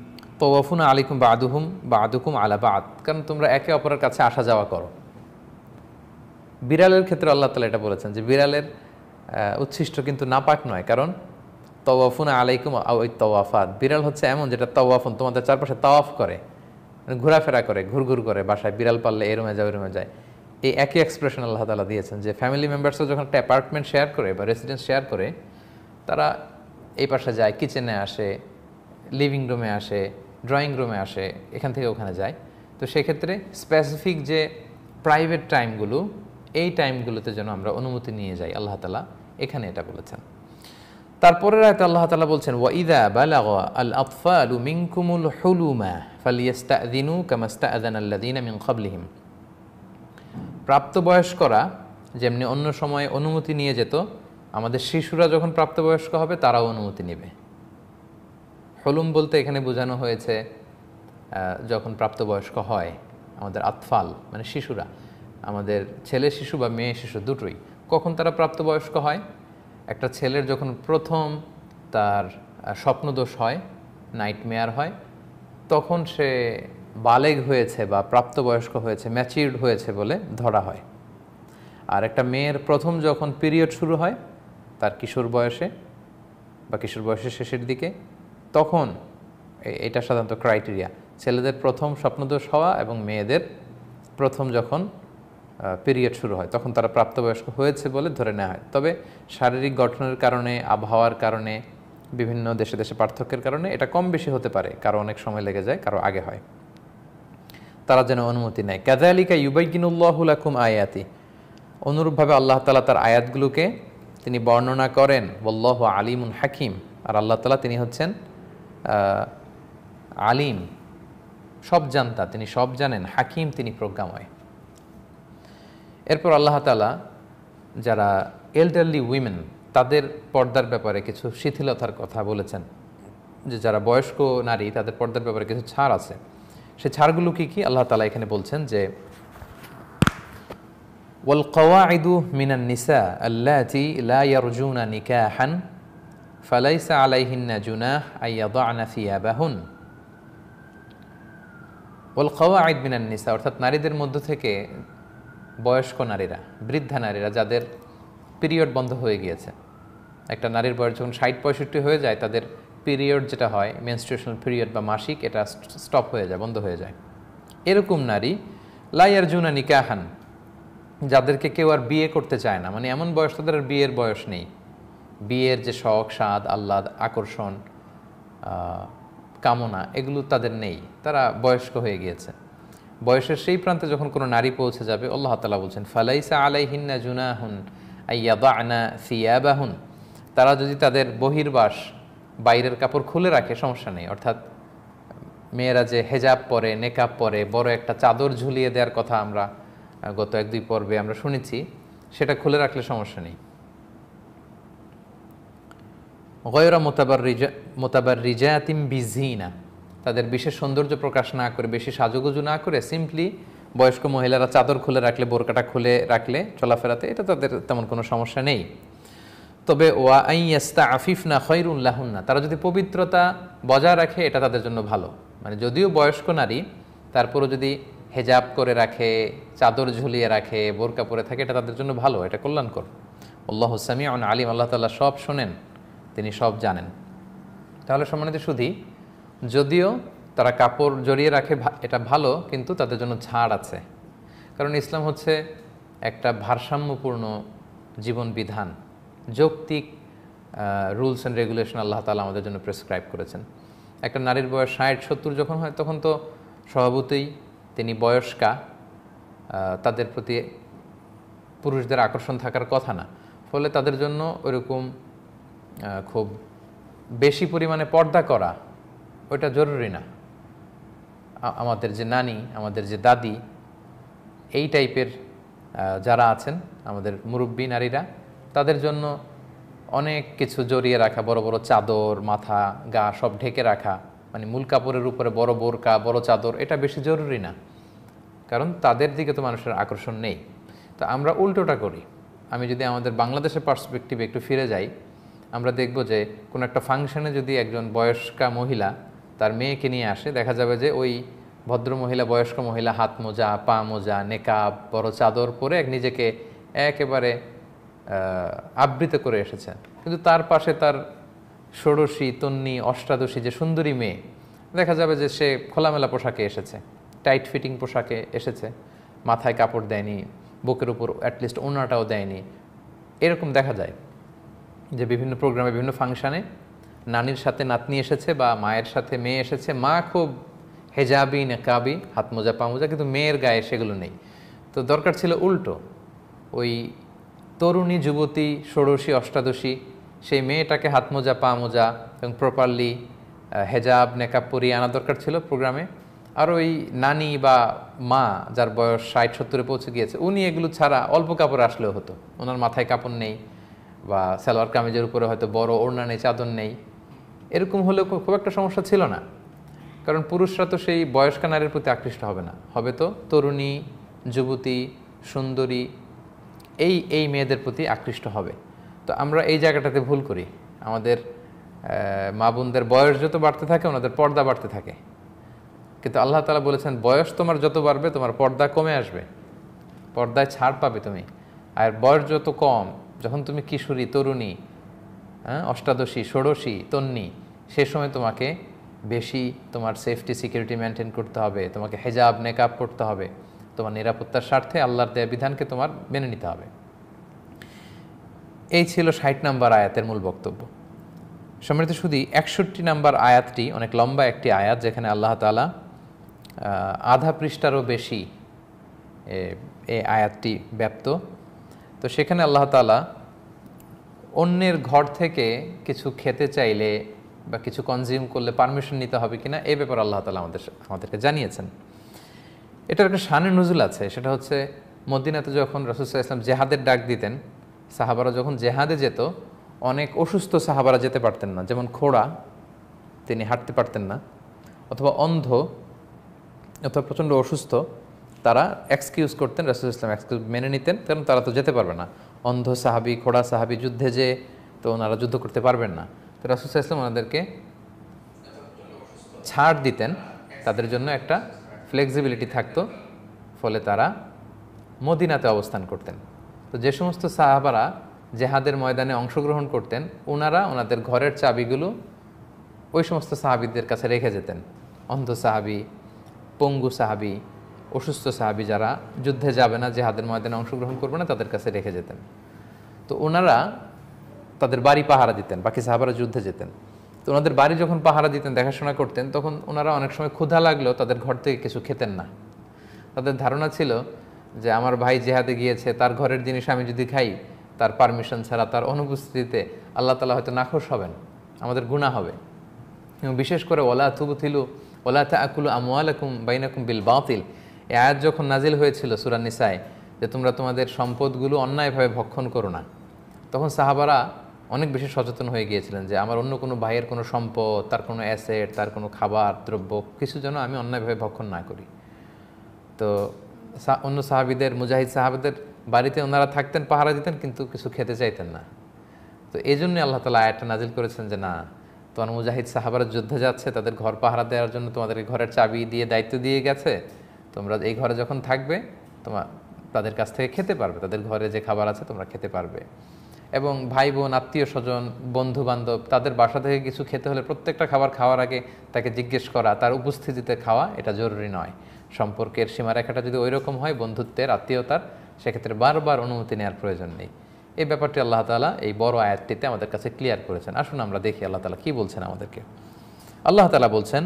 তাওয়াফুনা আলাইকুম বাদুহুম বাদুকুম আলা বাদ, কারণ তোমরা একে অপরের কাছে আসা যাওয়া করো। বিড়ালের ক্ষেত্রে আল্লাহ তাআলা এটা বলেছেন যে বিড়ালের উচ্ছিষ্ট কিন্তু নাপাক নয়, কারণ তাওয়াফুনা আলাইকুম ওই তাওয়াফাত, বিড়াল হচ্ছে এমন যেটা তাওয়াফুন তোমাদের চারপাশে তাওয়াফ করে, মানে ঘোরাফেরা করে, ঘুরঘুর করে, বাসায় বিড়াল পাললে এই রুমে যায় ওই রুমে যায়। এই একই এক্সপ্রেশন আল্লাহ তাআলা দিয়েছেন যে ফ্যামিলি মেম্বার্সরা যখন একটা অ্যাপার্টমেন্ট শেয়ার করে বা রেসিডেন্স শেয়ার করে, তারা এই পাশে যায়, কিচেনে আসে, লিভিং রুমে আসে, ড্রয়িং রুমে আসে, এখান থেকে ওখানে যায়। তো সেক্ষেত্রে স্পেসিফিক যে প্রাইভেট টাইমগুলো, এই টাইমগুলোতে যেন আমরা অনুমতি নিয়ে যাই, আল্লাহ তাআলা এখানে এটা বলেছেন। তারপরের আয়াতে আল্লাহ তাআলা বলছেন ওয়াইদা বালাগা আল আতফালু মিনকুমুল হুলুমা ফালিয়াস্তাযিনু কামাস্তাযানাল্লাযিনা মিন ক্বাবলিহিম। প্রাপ্তবয়স্করা যেমনি অন্য সময়ে অনুমতি নিয়ে যেত, আমাদের শিশুরা যখন প্রাপ্তবয়স্ক হবে তারাও অনুমতি নেবে। হলুম বলতে এখানে বোঝানো হয়েছে যখন প্রাপ্তবয়স্ক হয় আমাদের আতফাল মানে শিশুরা, আমাদের ছেলে শিশু বা মেয়ে শিশু দুটোই। কখন তারা প্রাপ্তবয়স্ক হয়? একটা ছেলের যখন প্রথম তার স্বপ্নদোষ হয়, নাইটমেয়ার হয়, তখন সে বালেগ হয়েছে বা প্রাপ্তবয়স্ক হয়েছে, ম্যাচিউরড হয়েছে বলে ধরা হয়। আর একটা মেয়ের প্রথম যখন পিরিয়ড শুরু হয় তার কিশোর বয়সে বা কিশোর বয়সের শেষের দিকে, তখন এটা সাধারণত ক্রাইটেরিয়া, ছেলেদের প্রথম স্বপ্নদোষ হওয়া এবং মেয়েদের প্রথম যখন পিরিয়ড শুরু হয় তখন তারা প্রাপ্তবয়স্ক হয়েছে বলে ধরে নেওয়া হয়। তবে শারীরিক গঠনের কারণে, আবহাওয়ার কারণে, বিভিন্ন দেশে দেশে পার্থক্যের কারণে এটা কম বেশি হতে পারে, কারো অনেক সময় লেগে যায়, কারো আগে হয়। তারা যেন অনুমতি নেয়। কাযালিকা ইউবাইয়িনুল্লাহু লাকুম আয়াতি, অনুরূপভাবে আল্লাহ তাআলা তার আয়াতগুলোকে তিনি বর্ণনা করেন। ওয়াল্লাহু আলিমুন হাকিম, আর আল্লাহ তাআলা তিনি হচ্ছেন আলিম, সব জানতা, তিনি সব জানেন, হাকিম তিনি প্রজ্ঞাময়। এরপর আল্লাহ তাআলা যারা এল্ডারলি উইমেন তাদের পর্দার ব্যাপারে কিছু শিথিলতার কথা বলেছেন, যে যারা বয়স্ক নারী তাদের পর্দার ব্যাপারে কিছু ছাড় আছে। সে ছাড়গুলো কি কি আল্লাহ তাআলা এখানে বলছেন যে ওয়াল কওয়াইদু মিনান নিসা আল্লাতী লা ইয়ারজুনা নিকাহান ফালাইসা আলাইহিন্না জুনাহ আইয়াদা'না সিয়াবাহুন। ওয়াল কওয়াইদ মিনান নিসা, অর্থাৎ নারীদের মধ্য থেকে বয়স্ক নারীরা, বৃদ্ধা নারীরা যাদের পিরিয়ড বন্ধ হয়ে গিয়েছে, একটা নারীর বয়স যখন ৬০-৬৫ হয়ে যায় তাদের পিরিয়ড যেটা হয় মেনস্ট্রুয়েশনাল পিরিয়ড বা মাসিক, এটা স্টপ হয়ে যায়, বন্ধ হয়ে যায়। এরকম নারী লা ইয়ারজুনা নিকাহান, যাদেরকে কেউ আর বিয়ে করতে চায় না, মানে এমন বয়স তাদের আর বিয়ের বয়স নেই, বিয়ের যে শখ, স্বাদ, আহ্লাদ, আকর্ষণ, কামনা এগুলো তাদের নেই, তারা বয়স্ক হয়ে গিয়েছে। বয়সের সেই প্রান্তে যখন কোনো নারী পৌঁছে যাবে, আল্লাহ তাআলা বলছেন ফালাইসা আলাইহিন্না জুনাহুন আইয়াদা'না সিয়াবাহুন, তারা যদি তাদের বহির্বাস, বাইরের কাপড় খুলে রাখে সমস্যা নেই। অর্থাৎ মেয়েরা যে হেজাব পরে, নেকাব পরে, বড় একটা চাদর ঝুলিয়ে দেওয়ার কথা আমরা গত ১-২ পর্বে আমরা শুনেছি, সেটা খুলে রাখলে সমস্যা নেই। গয়রা মুতাবাররিজাতিম বিজিনা, তাদের বিশেষ সৌন্দর্য প্রকাশ না করে, বেশি সাজুগুজু না করে, সিম্পলি বয়স্ক মহিলারা চাদর খুলে রাখলে, বোরকাটা খুলে রাখলে চলাফেরাতে, এটা তাদের তেমন কোনো সমস্যা নেই। তবে ওয়া আইয়াস্তাআফিফনা খায়রুন লাহুন্না, তারা যদি পবিত্রতা বজায় রাখে এটা তাদের জন্য ভালো। মানে যদিও বয়স্ক নারী, তারপরও যদি হেজাব করে রাখে, চাদর ঝুলিয়ে রাখে, বোরকা পরে থাকে, এটা তাদের জন্য ভালো, এটা কল্যাণকর। আল্লাহু সামিউন আলিম, আল্লাহ তাআলা সব শোনেন, তিনি সব জানেন। তাহলে সম্মানিত সুধী, যদিও তারা কাপড় জড়িয়ে রাখে এটা ভালো, কিন্তু তাদের জন্য ছাড় আছে। কারণ ইসলাম হচ্ছে একটা ভারসাম্যপূর্ণ জীবন বিধান, যৌক্তিক রুলস অ্যান্ড রেগুলেশন আল্লাহ তাআলা আমাদের জন্য প্রেসক্রাইব করেছেন। একটা নারীর বয়স ৬০-৭০ যখন হয়, তখন তো স্বভাবতই তিনি বয়স্কা, তাদের প্রতি পুরুষদের আকর্ষণ থাকার কথা না, ফলে তাদের জন্য ওইরকম খুব বেশি পরিমাণে পর্দা করা ওইটা জরুরি না। আমাদের যে নানি, আমাদের যে দাদি, এই টাইপের যারা আছেন আমাদের মুরব্বী নারীরা, তাদের জন্য অনেক কিছু জড়িয়ে রাখা, বড় বড় চাদর, মাথা গা সব ঢেকে রাখা, মানে মূল কাপড়ের উপরে বড় বোরকা, বড় চাদর, এটা বেশি জরুরি না, কারণ তাদের দিকে তো মানুষের আকর্ষণ নেই। তো আমরা উল্টোটা করি। আমি যদি আমাদের বাংলাদেশের পার্সপেক্টিভে একটু ফিরে যাই, আমরা দেখব যে কোনো একটা ফাংশনে যদি একজন বয়স্কা মহিলা তার মেয়েকে নিয়ে আসে, দেখা যাবে যে ওই ভদ্রমহিলা, বয়স্ক মহিলা হাত মোজা, পা মোজা, নেকাব, বড় চাদর পরে নিজেকে একেবারে আবৃত করে এসেছেন। কিন্তু তার পাশে তার ষোড়শী, তন্নি, অষ্টাদশী যে সুন্দরী মেয়ে, দেখা যাবে যে সে খোলামেলা পোশাকে এসেছে, টাইট ফিটিং পোশাকে এসেছে, মাথায় কাপড় দেয়নি, বুকের উপর অ্যাটলিস্ট ওড়নাটাও দেয়নি। এরকম দেখা যায় যে বিভিন্ন প্রোগ্রামে, বিভিন্ন ফাংশানে নানির সাথে নাতনি এসেছে বা মায়ের সাথে মেয়ে এসেছে, মা খুব হেজাবি, নেকাবি, হাত মোজা, পা মোজা, কিন্তু মেয়ের গায়ে সেগুলো নেই। তো দরকার ছিল উল্টো, ওই তরুণী, যুবতী, ষোড়শী, অষ্টাদশী সেই মেয়েটাকে হাত মোজা, পা মোজা এবং প্রপারলি হেজাব, নেকাব পরিয়ে আনা দরকার ছিল প্রোগ্রামে। আর ওই নানি বা মা যার বয়স 60-70-এ পৌঁছে গিয়েছে, উনি এগুলো ছাড়া অল্প কাপড় আসলেও হতো, ওনার মাথায় কাপড় নেই বা সালোয়ার কামিজের উপরে হয়তো বড় ওড়না নেই, চাদর নেই, এরকম হলেও খুব একটা সমস্যা ছিল না। কারণ পুরুষরা তো সেই বয়স্ক নারীর প্রতি আকৃষ্ট হবে না, হবে তো তরুণী, যুবতী, সুন্দরী, এই মেয়েদের প্রতি আকৃষ্ট হবে। তো আমরা এই জায়গাটাতে ভুল করি। আমাদের মা বোনদের বয়স যত বাড়তে থাকে ওনাদের পর্দা বাড়তে থাকে, কিন্তু আল্লাহ তাআলা বলেছেন বয়স তোমার যত বাড়বে তোমার পর্দা কমে আসবে, পর্দায় ছাড় পাবে তুমি। আর বয়স যত কম, যখন তুমি কিশোরী, তরুণী, অষ্টাদশী, ষোড়শী, তন্নি, সে সময় তোমাকে বেশি তোমার সেফটি, সিকিউরিটি মেনটেন করতে হবে, তোমাকে হেজাব, নেকাব পড়তে হবে, তোমার নিরাপত্তার স্বার্থে আল্লাহর দেয়া বিধানকে তোমার মেনে নিতে হবে। এই ছিল 60 নম্বর আয়াতের মূল বক্তব্য। সম্মানিত শুধু 61 নম্বর আয়াতটি অনেক লম্বা একটি আয়াত, যেখানে আল্লাহ তাআলা আধা পৃষ্ঠারও বেশি এই আয়াতটি ব্যাপ্ত। তো সেখানে আল্লাহ তাআলা অন্যের ঘর থেকে কিছু খেতে চাইলে বা কিছু কনজিউম করলে পারমিশন নিতে হবে কিনা এই ব্যাপারে আল্লাহ তাআলা আমাদেরকে জানিয়েছেন। এটার একটা শানে নুজুল আছে, সেটা হচ্ছে মদিনাতে যখন রাসূল সাল্লাল্লাহু আলাইহি ওয়াসাল্লাম জেহাদের ডাক দিতেন, সাহাবারা যখন জেহাদে যেত, অনেক অসুস্থ সাহাবারা যেতে পারতেন না, যেমন খোড়া, তিনি হাঁটতে পারতেন না, অথবা অন্ধ, অথবা প্রচণ্ড অসুস্থ, তারা এক্সকিউজ করতেন, রাসূল সাল্লাল্লাহু আলাইহি ওয়াসাল্লাম এক্সকিউজ মেনে নিতেন, কারণ তারা তো যেতে পারবে না। অন্ধ সাহাবী, খোড়া সাহাবী যুদ্ধে যে তো ওনারা যুদ্ধ করতে পারবেন না, তো রাসূল সাল্লাল্লাহু আলাইহি ওয়াসাল্লাম ওনাদেরকে ছাড় দিতেন, তাদের জন্য একটা ফ্লেক্সিবিলিটি থাকতো, ফলে তারা মদিনাতে অবস্থান করতেন। তো যে সমস্ত সাহাবারা জেহাদের ময়দানে অংশগ্রহণ করতেন, ওনাদের ঘরের চাবিগুলো ওই সমস্ত সাহাবীদের কাছে রেখে যেতেন। অন্ধ সাহাবী, পঙ্গু সাহাবী, অসুস্থ সাহাবী যারা যুদ্ধে যাবে না, জেহাদের ময়দানে অংশগ্রহণ করবে না, তাদের কাছে রেখে যেতেন। তো ওনারা তাদের বাড়ি পাহারা দিতেন, বাকি সাহাবারা যুদ্ধে যেতেন। তো ওনাদের বাড়ি যখন পাহারা দিতেন, দেখাশোনা করতেন, তখন ওনারা অনেক সময় ক্ষুধা লাগলেও তাদের ঘর থেকে কিছু খেতেন না। তাদের ধারণা ছিল যে আমার ভাই জেহাদে গিয়েছে, তার ঘরের জিনিস আমি যদি খাই, তার পারমিশন ছাড়া, তার অনুপস্থিতিতে আল্লাহ তাআলা হয়তো নাখোশ হবেন, আমাদের গুনাহ হবে। এবং বিশেষ করে ওয়ালা তুবতিলু ওয়ালা তাআকুলু আমওয়ালাকুম বাইনাকুম বিল বাতিল, এই আয়াত যখন নাজিল হয়েছিল সূরা নিসায়, যে তোমরা তোমাদের সম্পদগুলো অন্যায়ভাবে ভক্ষণ করো না, তখন সাহাবারা অনেক বেশি সচেতন হয়ে গিয়েছিলেন যে আমার অন্য কোনো ভাইয়ের কোনো সম্পদ, তার কোনো অ্যাসেট, তার কোনো খাবার দ্রব্য কিছু যেন আমি অন্যায়ভাবে ভক্ষণ না করি। তো অন্য সাহাবীদের, মুজাহিদ সাহাবীদের বাড়িতে ওনারা থাকতেন, পাহারা দিতেন, কিন্তু কিছু খেতে চাইতেন না। তো এই জন্যই আল্লাহ তাআলা আয়াতটা নাজিল করেছেন যে না, তোমার মুজাহিদ সাহাবারা যুদ্ধে যাচ্ছে, তাদের ঘর পাহারা দেওয়ার জন্য তোমাদেরকে ঘরের চাবি দিয়ে দায়িত্ব দিয়ে গেছে, তোমরা এই ঘরে যখন থাকবে তাদের কাছ থেকে খেতে পারবে, তাদের ঘরে যে খাবার আছে তোমরা খেতে পারবে। এবং ভাই বোন, আত্মীয় স্বজন, বন্ধু বান্ধব, তাদের বাসা থেকে কিছু খেতে হলে প্রত্যেকটা খাবার খাওয়ার আগে তাকে জিজ্ঞেস করা, তার উপস্থিতিতে খাওয়া, এটা জরুরি নয়। সম্পর্কের সীমারেখাটা যদি ওই রকম হয়, বন্ধুত্বের, আত্মীয়তার, সেক্ষেত্রে বারবার অনুমতি নেওয়ার প্রয়োজন নেই। এই ব্যাপারটি আল্লাহ তাআলা এই বড় আয়াতটিতে আমাদের কাছে ক্লিয়ার করেছেন। আসুন আমরা দেখি আল্লাহ তাআলা কি বলছেন আমাদেরকে। আল্লাহ তাআলা বলছেন,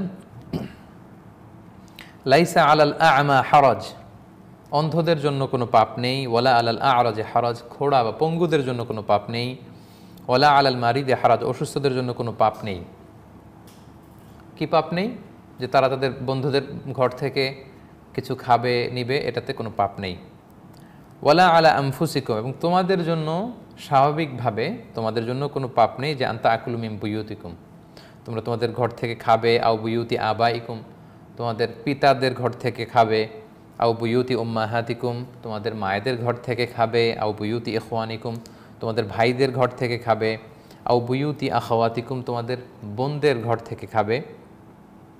লাইসা আলাল আ'মা হারাজ, অন্ধদের জন্য কোনো পাপ নেই, ওয়ালা আলাল আ'রাজ হারাজ, খোড়া বা পঙ্গুদের জন্য কোনো পাপ নেই, ওয়ালা আলাল মারিদ হারাজ, অসুস্থদের জন্য কোনো পাপ নেই। কি পাপ নেই? যে তারা তাদের বন্ধুদের ঘর থেকে কিছু খাবে, নিবে, এটাতে কোনো পাপ নেই। ওয়ালা আলা আনফুসিকুম, এবং তোমাদের জন্য স্বাভাবিকভাবে তোমাদের জন্য কোনো পাপ নেই যে আনতা আকুলু মিন বুয়ুতিকুম, তোমরা তোমাদের ঘর থেকে খাবে, আও বুয়ুতি আবাইকুম, তোমাদের পিতাদের ঘর থেকে খাবে, আও বুয়ুতি উম্মাহাতিকুম, তোমাদের মায়েদের ঘর থেকে খাবে, আও বুয়ুতি ইখওয়ানিকুম, তোমাদের ভাইদের ঘর থেকে খাবে, আও বুয়ুতি আখাওয়াতিকুম, তোমাদের বোনদের ঘর থেকে খাবে,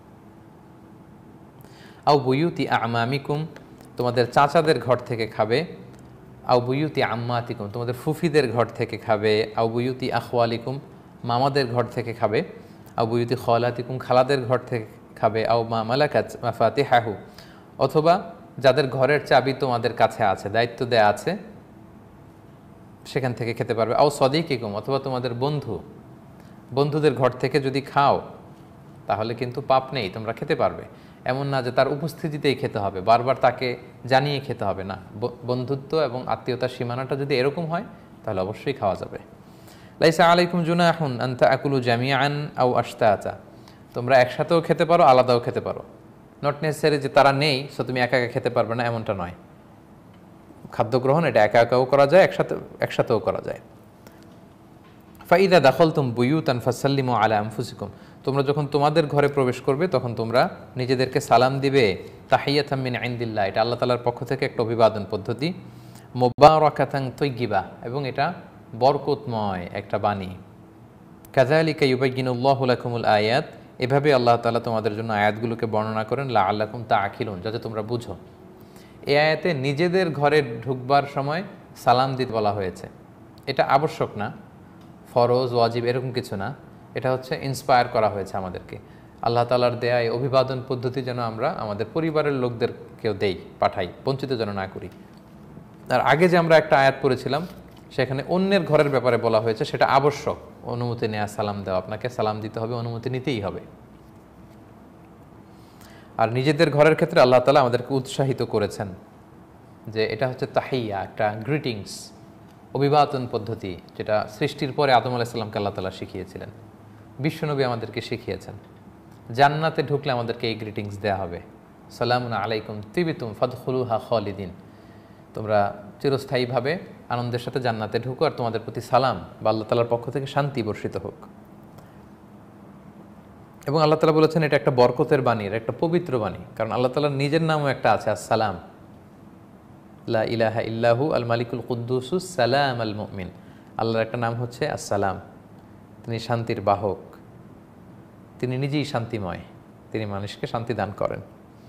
আও বুয়ুতি আমামিকুম, তোমাদের চাচাদের ঘর থেকে খাবে, আও বুয়ুতি আম্মাতিকুম, তোমাদের ফুফিদের ঘর থেকে খাবে, আও বুয়ুতি আখওয়ালিকুম, মামাদের ঘর থেকে খাবে, আও বুয়ুতি খালাতিকুম, খালাদের ঘর থেকে খাবে, আও মা মালাকাত মাফাতিহাহু, অথবা যাদের ঘরের চাবি তোমাদের কাছে আছে, দায়িত্ব দেয়া আছে, সেখান থেকে খেতে পারবে, আও সদিকিকুম, অথবা তোমাদের বন্ধুদের ঘর থেকে যদি খাও তাহলে কিন্তু পাপ নেই, তোমরা খেতে পারবে। এমন না যে তার উপস্থিতিতেই খেতে হবে, বারবার তাকে জানিয়ে খেতে হবে না। বন্ধুত্ব এবং আত্মীয়তার সীমানাটা যদি এরকম হয় তাহলে অবশ্যই খাওয়া যাবে। লাইসা আলাইকুম জুনাহুন আন তাকুলু জামিআন আও আশতাতা, তোমরা একসাথেও খেতে পারো, আলাদাও খেতে পারো। নট নেসেসারি যে তারা নেই সো তুমি একা একা খেতে পারবে না, এমনটা নয়। খাদ্য গ্রহণ এটা একা একাও করা যায়, একসাথেও করা যায়। ফাইদা দাখলতুম বুয়ুতান ফাসাল্লিমু আলা আনফুসিকুম, তোমরা যখন তোমাদের ঘরে প্রবেশ করবে তখন তোমরা নিজেদেরকে সালাম দিবে। তাহিয়াতাম মিন ইনদিল্লাহ, এটা আল্লাহ তাআলার পক্ষ থেকে একটা অভিবাদন পদ্ধতি। মুবারাকাতান তাইয়্যিবা, এবং এটা বরকতময় একটা বাণী। কাযালিকা ইউবায়্যিনুল্লাহু লাকুমুল আয়াত, এভাবে আল্লাহ তাআলা তোমাদের জন্য আয়াতগুলোকে বর্ণনা করেন। লাআল্লাকুম তাআকিলুন, যাতে তোমরা বুঝো। এই আয়াতে নিজেদের ঘরে ঢুকবার সময় সালাম দিতে বলা হয়েছে। এটা আবশ্যক না, ফরজ ওয়াজিব এরকম কিছু না, এটা হচ্ছে ইন্সপায়ার করা হয়েছে আমাদেরকে। আল্লাহ তাআলার দেয়া এই অভিবাদন পদ্ধতি যেন আমরা আমাদের পরিবারের লোকদেরকেও পাঠাই, বঞ্চিত যেন না করি। আর আগে যে আমরা একটা আয়াত পড়েছিলাম সেখানে অন্যের ঘরের ব্যাপারে বলা হয়েছে, সেটা আবশ্যক, অনুমতি নেওয়া, সালাম দেওয়া, আপনাকে সালাম দিতে হবে, অনুমতি নিতেই হবে। আর নিজেদের ঘরের ক্ষেত্রে আল্লাহ তাআলা আমাদেরকে উৎসাহিত করেছেন যে এটা হচ্ছে তাহিয়া, একটা গ্রিটিংস, অভিবাদন পদ্ধতি, যেটা সৃষ্টির পরে আদম আলাইহিস সালামকে আল্লাহ তাআলা শিখিয়েছিলেন, বিশ্বনবী আমাদেরকে শিখিয়েছেন। জান্নাতে ঢুকলে আমাদেরকে এই গ্রিটিংস দেয়া হবে, সালামুন আলাইকুম তিবিতুম ফাদখুলুহা খালিদিন, তোমরা চিরস্থায়ীভাবে আনন্দের সাথে জান্নাতে ঢুকো, আর তোমাদের প্রতি সালাম বা আল্লাহ তাআলার পক্ষ থেকে শান্তি বর্ষিত হোক। এবং আল্লাহ তাআলা বলেছেন এটা একটা বরকতের বাণী, একটা পবিত্র বাণী, কারণ আল্লাহ তাআলার নিজের নামও একটা আছে, আসসালাম, লা ইলাহা ইল্লাহু আল মালিকুল কুদ্দুসুস সালাম আল মুমিন। আল্লাহর একটা নাম হচ্ছে আসসালাম, তিনি শান্তির বাহক, তিনি নিজেই শান্তিময়, তিনি মানুষকে শান্তি দান করেন।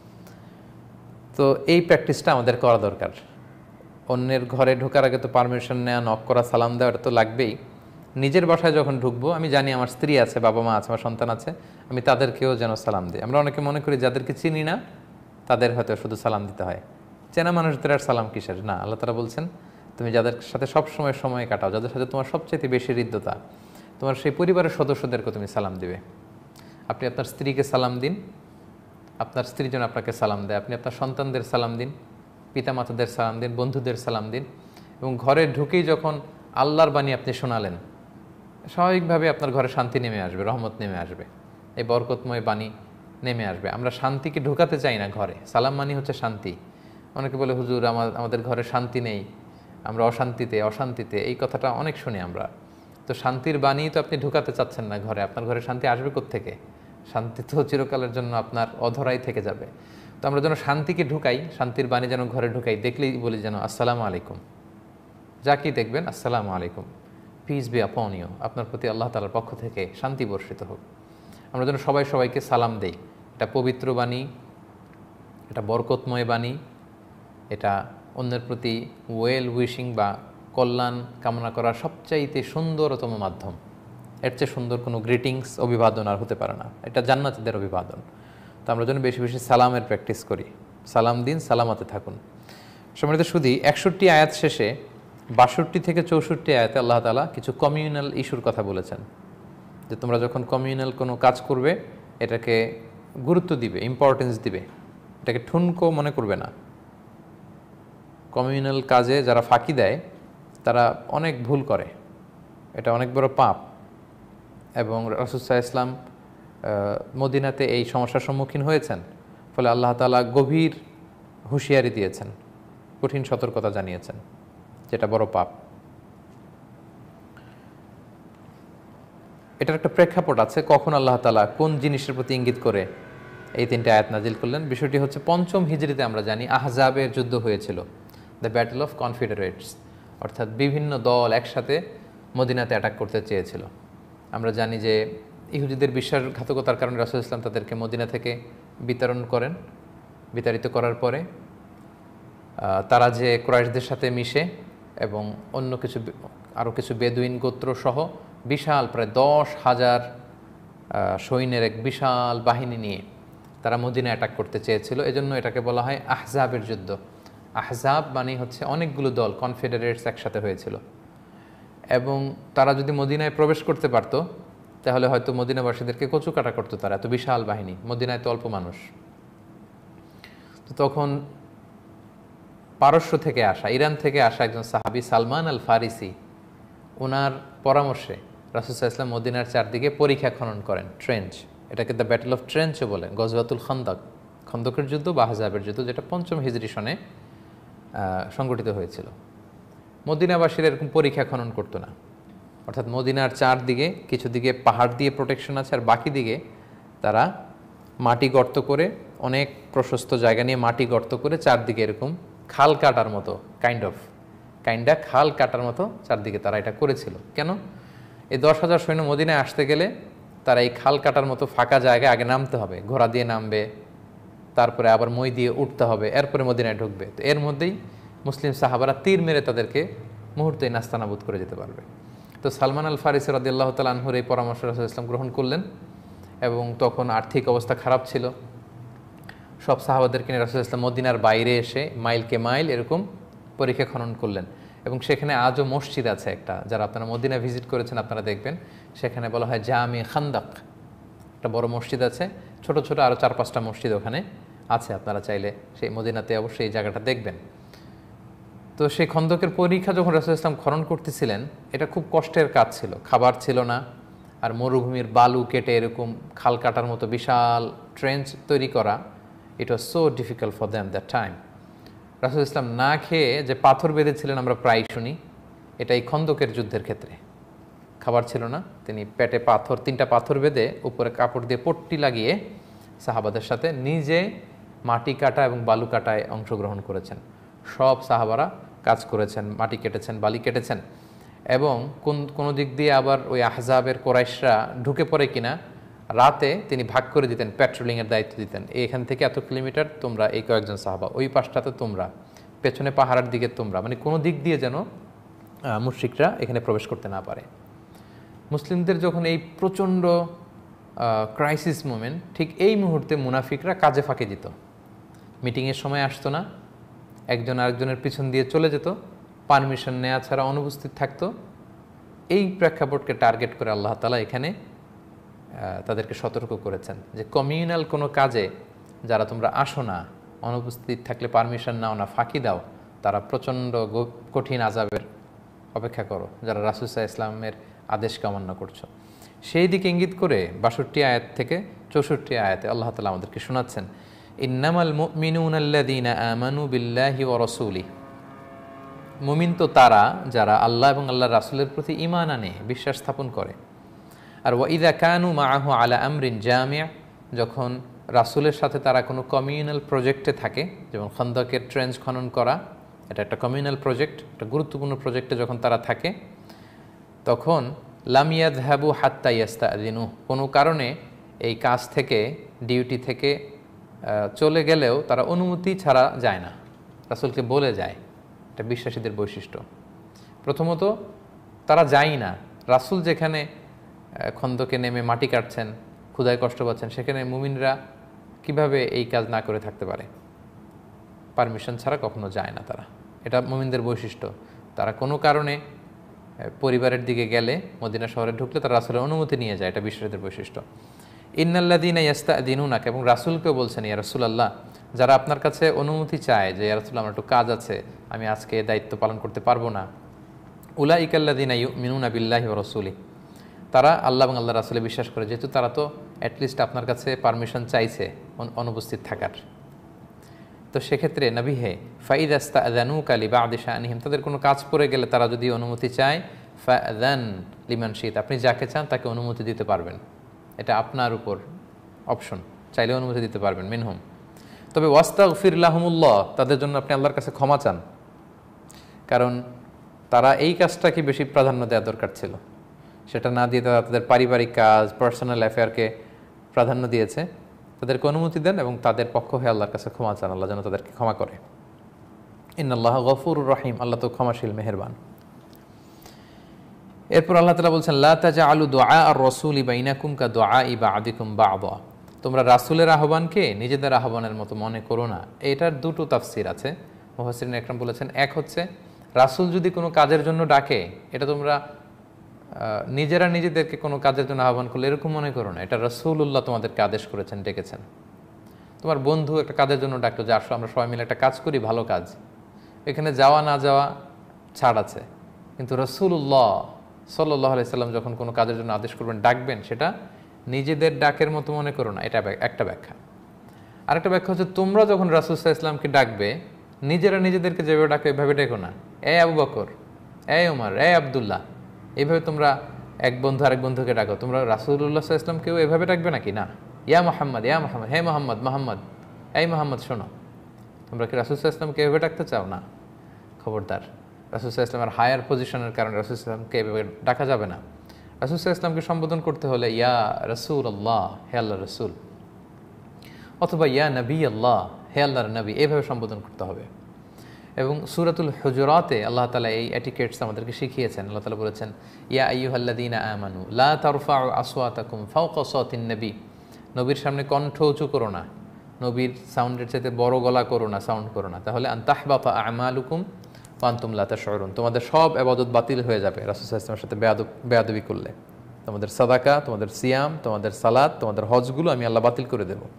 তো এই প্র্যাকটিসটা আমাদের করা দরকার। অন্যের ঘরে ঢোকার আগে তো পারমিশন নেওয়া, নক করা, সালাম দেওয়া, এটা তো লাগবেই। নিজের বাসায় যখন ঢুকবো, আমি জানি আমার স্ত্রী আছে, বাবা মা আছে, আমার সন্তান আছে, আমি তাদেরকেও যেন সালাম দিই। আমরা অনেকে মনে করি যাদেরকে চিনি না তাদের হয়তো শুধু সালাম দিতে হয়, চেনা মানুষদের আর সালাম কিসের। না, আল্লাহ তাআলা বলছেন তুমি যাদের সাথে সবসময় সময় কাটাও, যাদের সাথে তোমার সবচেয়ে বেশি হৃদ্যতা, তোমার সেই পরিবারের সদস্যদেরকে তুমি সালাম দিবে। আপনি আপনার স্ত্রীকে সালাম দিন, আপনার স্ত্রী যেন আপনাকে সালাম দেয়। আপনি আপনার সন্তানদের সালাম দিন, পিতামাতাদের সালাম দিন, বন্ধুদের সালাম দিন। এবং ঘরে ঢুকেই যখন আল্লাহর বাণী আপনি শোনালেন, স্বাভাবিকভাবে আপনার ঘরে শান্তি নেমে আসবে, রহমত নেমে আসবে, এই বরকতময় বাণী নেমে আসবে। আমরা শান্তিকে ঢুকাতে চাই না ঘরে, সালাম মানি হচ্ছে শান্তি। অনেকে বলে হুজুর আমাদের ঘরে শান্তি নেই, আমরা অশান্তিতে, এই কথাটা অনেক শুনি আমরা। তো শান্তির বাণী তো আপনি ঢুকাতে চাচ্ছেন না ঘরে, আপনার ঘরে শান্তি আসবে কোত্থেকে? শান্তি তো চিরকালের জন্য আপনার অধরাই থেকে যাবে। তো আমরা যেন শান্তিকে ঢুকাই, শান্তির বাণী যেন ঘরে ঢুকাই, দেখলেই বলি যেন আসসালামু আলাইকুম, যা কি দেখবেন আসসালামু আলাইকুম, পিস বি আপন ইউ, আপনার প্রতি আল্লাহ তাআলার পক্ষ থেকে শান্তি বর্ষিত হোক। আমরা যেন সবাইকে সালাম দেই। এটা পবিত্র বাণী, এটা বরকতময় বাণী, এটা অন্যের প্রতি ওয়েল উইশিং বা কল্যাণ কামনা করার সবচাইতে সুন্দরতম মাধ্যম। এর চেয়ে সুন্দর কোনো গ্রিটিংস, অভিবাদন আর হতে পারে না। এটা জান্নাতীদের অভিবাদন। তো আমরা যেন বেশি বেশি সালামের প্র্যাকটিস করি। সালাম দিন, সালামাতে থাকুন। সম্মানিত সুধী, 61 আয়াত শেষে 62 থেকে 64 আয়াতে আল্লাহ তাআলা কিছু কমিউনাল ইস্যুর কথা বলেছেন, যে তোমরা যখন কমিউনাল কোনো কাজ করবে এটাকে গুরুত্ব দিবে, ইম্পর্টেন্স দিবে, এটাকে ঠুনকো মনে করবে না। কমিউনাল কাজে যারা ফাঁকি দেয় তারা অনেক ভুল করে, এটা অনেক বড় পাপ। এবং রাসূল সাল্লাল্লাহু আলাইহি ওয়াসাল্লাম মদিনাতে এই সমস্যার সম্মুখীন হয়েছেন, ফলে আল্লাহ তাআলা গভীর হুঁশিয়ারি দিয়েছেন, কঠিন সতর্কতা জানিয়েছেন, যেটা বড় পাপ। এটার একটা প্রেক্ষাপট আছে, কখন আল্লাহ তাআলা কোন জিনিসের প্রতি ইঙ্গিত করে এই 3টে আয়াত নাজিল করলেন। বিষয়টি হচ্ছে 5ম হিজরিতে আমরা জানি আহজাবের যুদ্ধ হয়েছিল, দ্য ব্যাটল অফ কনফেডারেটস, অর্থাৎ বিভিন্ন দল একসাথে মদিনাতে অ্যাটাক করতে চেয়েছিল। আমরা জানি যে ইহুদিদের বিশ্বাসঘাতকতার কারণে রাসূল ইসলাম তাদেরকে মদিনা থেকে বিতরণ করেন বিতাড়িত করার পরে তারা যে কুরাইশদের সাথে মিশে এবং অন্য কিছু আরও কিছু বেদুইন গোত্র সহ বিশাল প্রায় 10,000 সৈন্যের এক বিশাল বাহিনী নিয়ে তারা মদিনা অ্যাটাক করতে চেয়েছিল। এজন্য এটাকে বলা হয় আহজাবের যুদ্ধ। আহজাব মানে হচ্ছে অনেকগুলো দল, কনফেডারেটস একসাথে হয়েছিল, এবং তারা যদি মদিনায় প্রবেশ করতে পারত তাহলে হয়তো মদিনাবাসীদেরকে কচুকাটা করতো তারা, এত বিশাল বাহিনী, মদিনায় তো অল্প মানুষ। তো তখন পারস্য থেকে আসা, ইরান থেকে আসা একজন সাহাবী সালমান আল ফারিসি, ওনার পরামর্শে রাসূল সাল্লাল্লাহু আলাইহি ওয়াসাল্লাম মদিনার চারদিকে পরিখা খনন করেন, ট্রেঞ্চ, এটাকে দ্য ব্যাটল অফ ট্রেঞ্চও বলে, গজওয়াতুল খন্দক, খন্দকের যুদ্ধ বা আহজাবের যুদ্ধ, যেটা 5ম হিজরি সনে সংগঠিত হয়েছিল। মদিনাবাসীর এরকম পরিখা খনন করতো না, অর্থাৎ মদিনার চারদিকে কিছু দিকে পাহাড় দিয়ে প্রোটেকশন আছে, আর বাকি দিকে তারা মাটি গর্ত করে, অনেক প্রশস্ত জায়গা নিয়ে মাটি গর্ত করে চারদিকে এরকম খাল কাটার মতো কাইন্ডা খাল কাটার মতো চারদিকে তারা এটা করেছিল। কেন? এই 10,000 সৈন্য মদিনায় আসতে গেলে তারা এই খাল কাটার মতো ফাঁকা জায়গায় আগে নামতে হবে, ঘোড়া দিয়ে নামবে, তারপরে আবার মই দিয়ে উঠতে হবে, এরপরে মদিনায় ঢুকবে। তো এর মধ্যেই মুসলিম সাহাবারা তীর মেরে তাদেরকে মুহূর্তেই নাস্তানাবুদ করে যেতে পারবে। তো সালমান আল ফারিসি রাদিয়াল্লাহু তাআলা আনহুর এই পরামর্শ রাসূল ইসলাম গ্রহণ করলেন, এবং তখন আর্থিক অবস্থা খারাপ ছিল। সব সাহাবাদেরকে নিয়ে রাসূল ইসলাম মদিনার বাইরে এসে মাইলকে মাইল এরকম পরিখা খনন করলেন, এবং সেখানে আজও মসজিদ আছে একটা, যারা আপনারা মদিনা ভিজিট করেছেন আপনারা দেখবেন, সেখানে বলা হয় জামে খান্দাক, একটা বড় মসজিদ আছে, ছোট ছোট আরও 4-5টা মসজিদ ওখানে আছে, আপনারা চাইলে সেই মদিনাতে অবশ্যই এই জায়গাটা দেখবেন। তো সেই খন্দকের পরীক্ষা যখন রাসূল ইসলাম খনন করতেছিলেন, এটা খুব কষ্টের কাজ ছিল, খাবার ছিল না, আর মরুভূমির বালু কেটে এরকম খাল কাটার মতো বিশাল ট্রেঞ্চ তৈরি করা, it was so difficult for them that time. রাসূল ইসলাম না খেয়ে যে পাথর বেঁধেছিলেন আমরা প্রায় শুনি, এটা এই খন্দকের যুদ্ধের ক্ষেত্রে খাবার ছিল না, তিনি পেটে 3টা পাথর বেঁধে উপরে কাপড় দিয়ে পট্টি লাগিয়ে সাহাবাদের সাথে নিজে মাটি কাটা এবং বালু কাটায় অংশগ্রহণ করেছেন। সব সাহাবারা কাজ করেছেন, মাটি কেটেছেন, বালি কেটেছেন, এবং কোনো দিক দিয়ে আবার ওই আহজাবের কোরাইশরা ঢুকে পড়ে কিনা রাতে তিনি ভাগ করে দিতেন, প্যাট্রোলিংয়ের দায়িত্ব দিতেন, এখান থেকে এত কিলোমিটার তোমরা এই কয়েকজন সাহাবা, ওই পাশটাতে তোমরা, পেছনে পাহাড়ের দিকে তোমরা, মানে কোনো দিক দিয়ে যেন মুশরিকরা এখানে প্রবেশ করতে না পারে। মুসলিমদের যখন এই প্রচণ্ড ক্রাইসিস মোমেন্ট, ঠিক এই মুহূর্তে মুনাফিকরা কাজে ফাঁকে দিত, মিটিংয়ের সময় আসতো না, একজন আরেকজনের পিছন দিয়ে চলে যেত, পারমিশন নেওয়া ছাড়া অনুপস্থিত থাকতো। এই প্রেক্ষাপটকে টার্গেট করে আল্লাহ তাআলা এখানে তাদেরকে সতর্ক করেছেন যে কমিউনাল কোনো কাজে যারা তোমরা আসো না, অনুপস্থিত থাকলে পারমিশন নাও না, ফাঁকি দাও, তারা প্রচণ্ড কঠিন আযাবের অপেক্ষা করো, যারা রাসূল সাল্লাল্লাহু আলাইহি ওয়াসাল্লামের আদেশকে অমান্য করছো। সেই দিকে ইঙ্গিত করে 62 আয়াত থেকে 64 আয়াতে আল্লাহ তাআলা আমাদেরকে শোনাচ্ছেন, ইন্নামাল মুমিনুনা আল্লাযীনা আমানু বিল্লাহি ওয়া রাসূলিহি, মুমিন তো তারা যারা আল্লাহ এবং আল্লাহর রাসূলের প্রতি ঈমান আনে, বিশ্বাস স্থাপন করে। আর ওয়া ইযা কানু মাআহু আলা আমরিন জামি', যখন রাসূলের সাথে তারা কোনো কমিউনাল প্রজেক্টে থাকে, যেমন খন্দকের ট্রেঞ্চ খনন করা, এটা একটা কমিউনাল প্রজেক্ট, একটা গুরুত্বপূর্ণ প্রজেক্টে যখন তারা থাকে, তখন লাম ইয়াযহাবু হাত্তা ইয়াস্তাযিনু, কোনো কারণে এই কাজ থেকে, ডিউটি থেকে চলে গেলেও তারা অনুমতি ছাড়া যায় না, রাসূলকে বলে যায়। এটা বিশ্বাসীদের বৈশিষ্ট্য। প্রথমত তারা যায় না, রাসূল যেখানে খন্দকে নেমে মাটি কাটছেন, ক্ষুধায় কষ্ট পাচ্ছেন, সেখানে মুমিনরা কিভাবে এই কাজ না করে থাকতে পারে? পারমিশন ছাড়া কখনো যায় না তারা, এটা মুমিনদের বৈশিষ্ট্য। তারা কোনো কারণে পরিবারের দিকে গেলে, মদিনা শহরে ঢুকলে তারা রাসূলের অনুমতি নিয়ে যায়, এটা বিশ্বাসীদের বৈশিষ্ট্য। ইন্নাল্লাযীনা ইস্তা'যিনুনাকা, এবং রাসূলকেও বলছেন, ইয়া রাসূলুল্লাহ, যারা আপনার কাছে অনুমতি চায় যে ইয়া রাসূল আমার একটু কাজ আছে, আমি আজকে দায়িত্ব পালন করতে পারবো না, উলাইকাল্লাযীনা ইউমিনুনা বিল্লাহি ওয়া রাসূলিহি, তারা আল্লাহ এবং আল্লাহর রাসূলে বিশ্বাস করে, যেহেতু তারা তো অ্যাটলিস্ট আপনার কাছে পারমিশন চাইছে অনুপস্থিত থাকার। তো সেক্ষেত্রে নবী হে ফাইযা ইস্তা'যানুকা লিবা'দি শা'নিহিম, তাদের কোনো কাজ পড়ে গেলে তারা যদি অনুমতি চায়, ফা'যান লিমান শি'ত, আপনি যাকে চান তাকে অনুমতি দিতে পারবেন, এটা আপনার উপর অপশন, চাইলে অনুমতি দিতে পারবেন। মিনহুম, তবে ওয়াস্তাগফির লাহুমুল্লাহ, তাদের জন্য আপনি আল্লাহর কাছে ক্ষমা চান, কারণ তারা এই কাজটাকে বেশি প্রাধান্য দেওয়া দরকার ছিল, সেটা না দিয়ে তারা তাদের পারিবারিক কাজ, পার্সোনাল অ্যাফেয়ারকে প্রাধান্য দিয়েছে। তাদেরকে অনুমতি দেন এবং তাদের পক্ষ হয়ে আল্লাহর কাছে ক্ষমা চান, আল্লাহ যেন তাদেরকে ক্ষমা করে। ইন্নাল্লাহ গফুরুর রহিম, আল্লাহ তো ক্ষমাশীল মেহেরবান। এরপর আল্লাহ তাআলা বলছেন লা তাজআলু দুআ আর-রাসূলি বাইনাকুম কা দুআই বা'দিকুম বা'দা, তোমরা রাসূলের আহ্বানকে নিজেদের আহ্বানের মতো মনে করো না। এটার দুটো তাফসীর আছে। মুফাসসিরিন একরাম বলেছেন, এক হচ্ছে রাসূল যদি কোনো কাজের জন্য ডাকে, এটা তোমরা নিজেরা নিজেদেরকে কোনো কাজের জন্য আহ্বান করলে এরকম মনে করো না, এটা রাসূলুল্লাহ তোমাদেরকে আদেশ করেছেন, ডেকেছেন। তোমার বন্ধু একটা কাজের জন্য ডাকলো যে আসো আমরা সবাই মিলে একটা কাজ করি, ভালো কাজ, এখানে যাওয়া না যাওয়া ছাড় আছে। কিন্তু রাসূলুল্লাহ সাল্লাল্লাহু আলাইহি সাল্লাম যখন কোনো কাজের জন্য আদেশ করবেন, ডাকবেন, সেটা নিজেদের ডাকের মতো মনে করো না, এটা একটা ব্যাখ্যা। আরেকটা ব্যাখ্যা হচ্ছে তোমরা যখন রাসূল সাল্লাল্লাহু আলাইহি সাল্লামকে ডাকবে, নিজেরা নিজেদেরকে যেভাবে ডাকে এভাবে ডেকো না। আবু বকর, ওমর, আব্দুল্লাহ, এইভাবে তোমরা এক বন্ধু আরেক বন্ধুকে ডাকো। তোমরা রাসূলুল্লাহ সাল্লাল্লাহু আলাইহি সাল্লামকেও এভাবে ডাকবে নাকি? না। ইয়া মুহাম্মদ, হে মুহাম্মদ, মুহাম্মদ, মুহাম্মদ শোনো। তোমরা কি রাসূল সাল্লাল্লাহু আলাইহি সাল্লামকে এভাবে ডাকতে চাও? না, খবরদার। রাসূল সাল্লাল্লাহু আলাইহি সাল্লামের হায়ার পজিশনের কারণে রাসূল সাল্লাল্লাহু আলাইহি সাল্লামকে এভাবে ডাকা যাবে না। রাসূল সাল্লাল্লাহু আলাইহি সাল্লামকে সম্বোধন করতে হলে ইয়া রাসূলুল্লাহ, হে আল্লাহর রাসূল, অথবা ইয়া নবী আল্লাহ, হে আল্লাহর নবী, এইভাবে সম্বোধন করতে হবে। এবং সূরাতুল হুজুরাতে আল্লাহ তাআলা এই এটিকেটস আমাদেরকে শিখিয়েছেন। আল্লাহ তাআলা বলেছেন ইয়া আইয়ুহাল্লাযীনা আমানু লা তারফাউ আসওয়াতাকুম ফাওকা সাওতিন নবী, নবীর সামনে কণ্ঠ উঁচু করো না, নবীর সাউন্ডের চাইতে বড় গলা করো না, সাউন্ড করো না, তাহলে আন তাহবাতা আমালুকুম ওয়া আনতুম লা তাশউরুন, তোমাদের সব ইবাদত বাতিল হয়ে যাবে রাসূল সাল্লাল্লাহু আলাইহি ওয়াসাল্লামের সাথে বেয়াদবি করলে। তোমাদের সাদাকা, তোমাদের সিয়াম, তোমাদের সালাত, তোমাদের হজগুলো আমি আল্লাহ বাতিল করে দেব।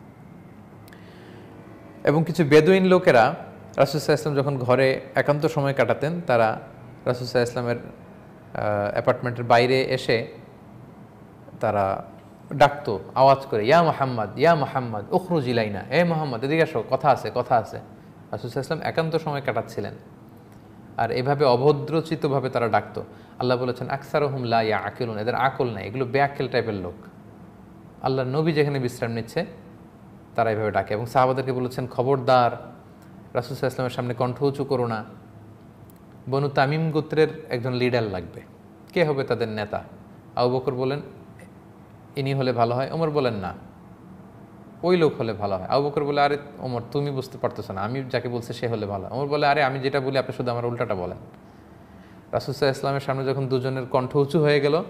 এবং কিছু বেদুইন লোকেরা রাসূল সাল্লাল্লাহু আলাইহি ওয়াসাল্লাম যখন ঘরে একান্ত সময় কাটাতেন, তারা রাসূল সাল্লাল্লাহু আলাইহি ওয়াসাল্লামের অ্যাপার্টমেন্টের বাইরে এসে তারা ডাকতো আওয়াজ করে, ইয়া মুহাম্মদ উখরুজ ইলাইনা, হে মুহাম্মদ এদিকে আসো, কথা আছে, কথা আছে। রাসূল সাল্লাল্লাহু আলাইহি ওয়াসাল্লাম একান্ত সময় কাটাচ্ছিলেন, আর এভাবে অভদ্রচিতভাবে তারা ডাকতো। আল্লাহ বলেছেন আকসারুহুম লা ইয়াকিলুন, এদের আকল নাই, এগুলো বেয়াক্কেল টাইপের লোক। আল্লাহর নবী যেখানে বিশ্রাম নিচ্ছে তারা এভাবে ডাকে। এবং সাহাবাদেরকে বলেছেন খবরদার রাসূল সাল্লাল্লাহু আলাইহি ওয়াসাল্লামের সামনে কণ্ঠ উঁচু করো না। বনু তামিম গোত্রের একজন লিডার লাগবে, কে হবে তাদের নেতা? আবু বকর বলেন ইনি হলে ভালো হয়। ওমর বলেন না, ওই লোক হলে ভালো হয়। আবু বকর বলে আরে ওমর তুমি বুঝতে পারতেছো না, আমি যাকে বলছি সে হলে ভালো হয়। ওমর বলে আরে আমি যেটা বলি আপনি শুধু আমার উল্টাটা বলেন। রাসূল সাল্লাল্লাহু আলাইহি ওয়াসাল্লামের সামনে যখন দুজনের কণ্ঠ উঁচু হয়ে গেল,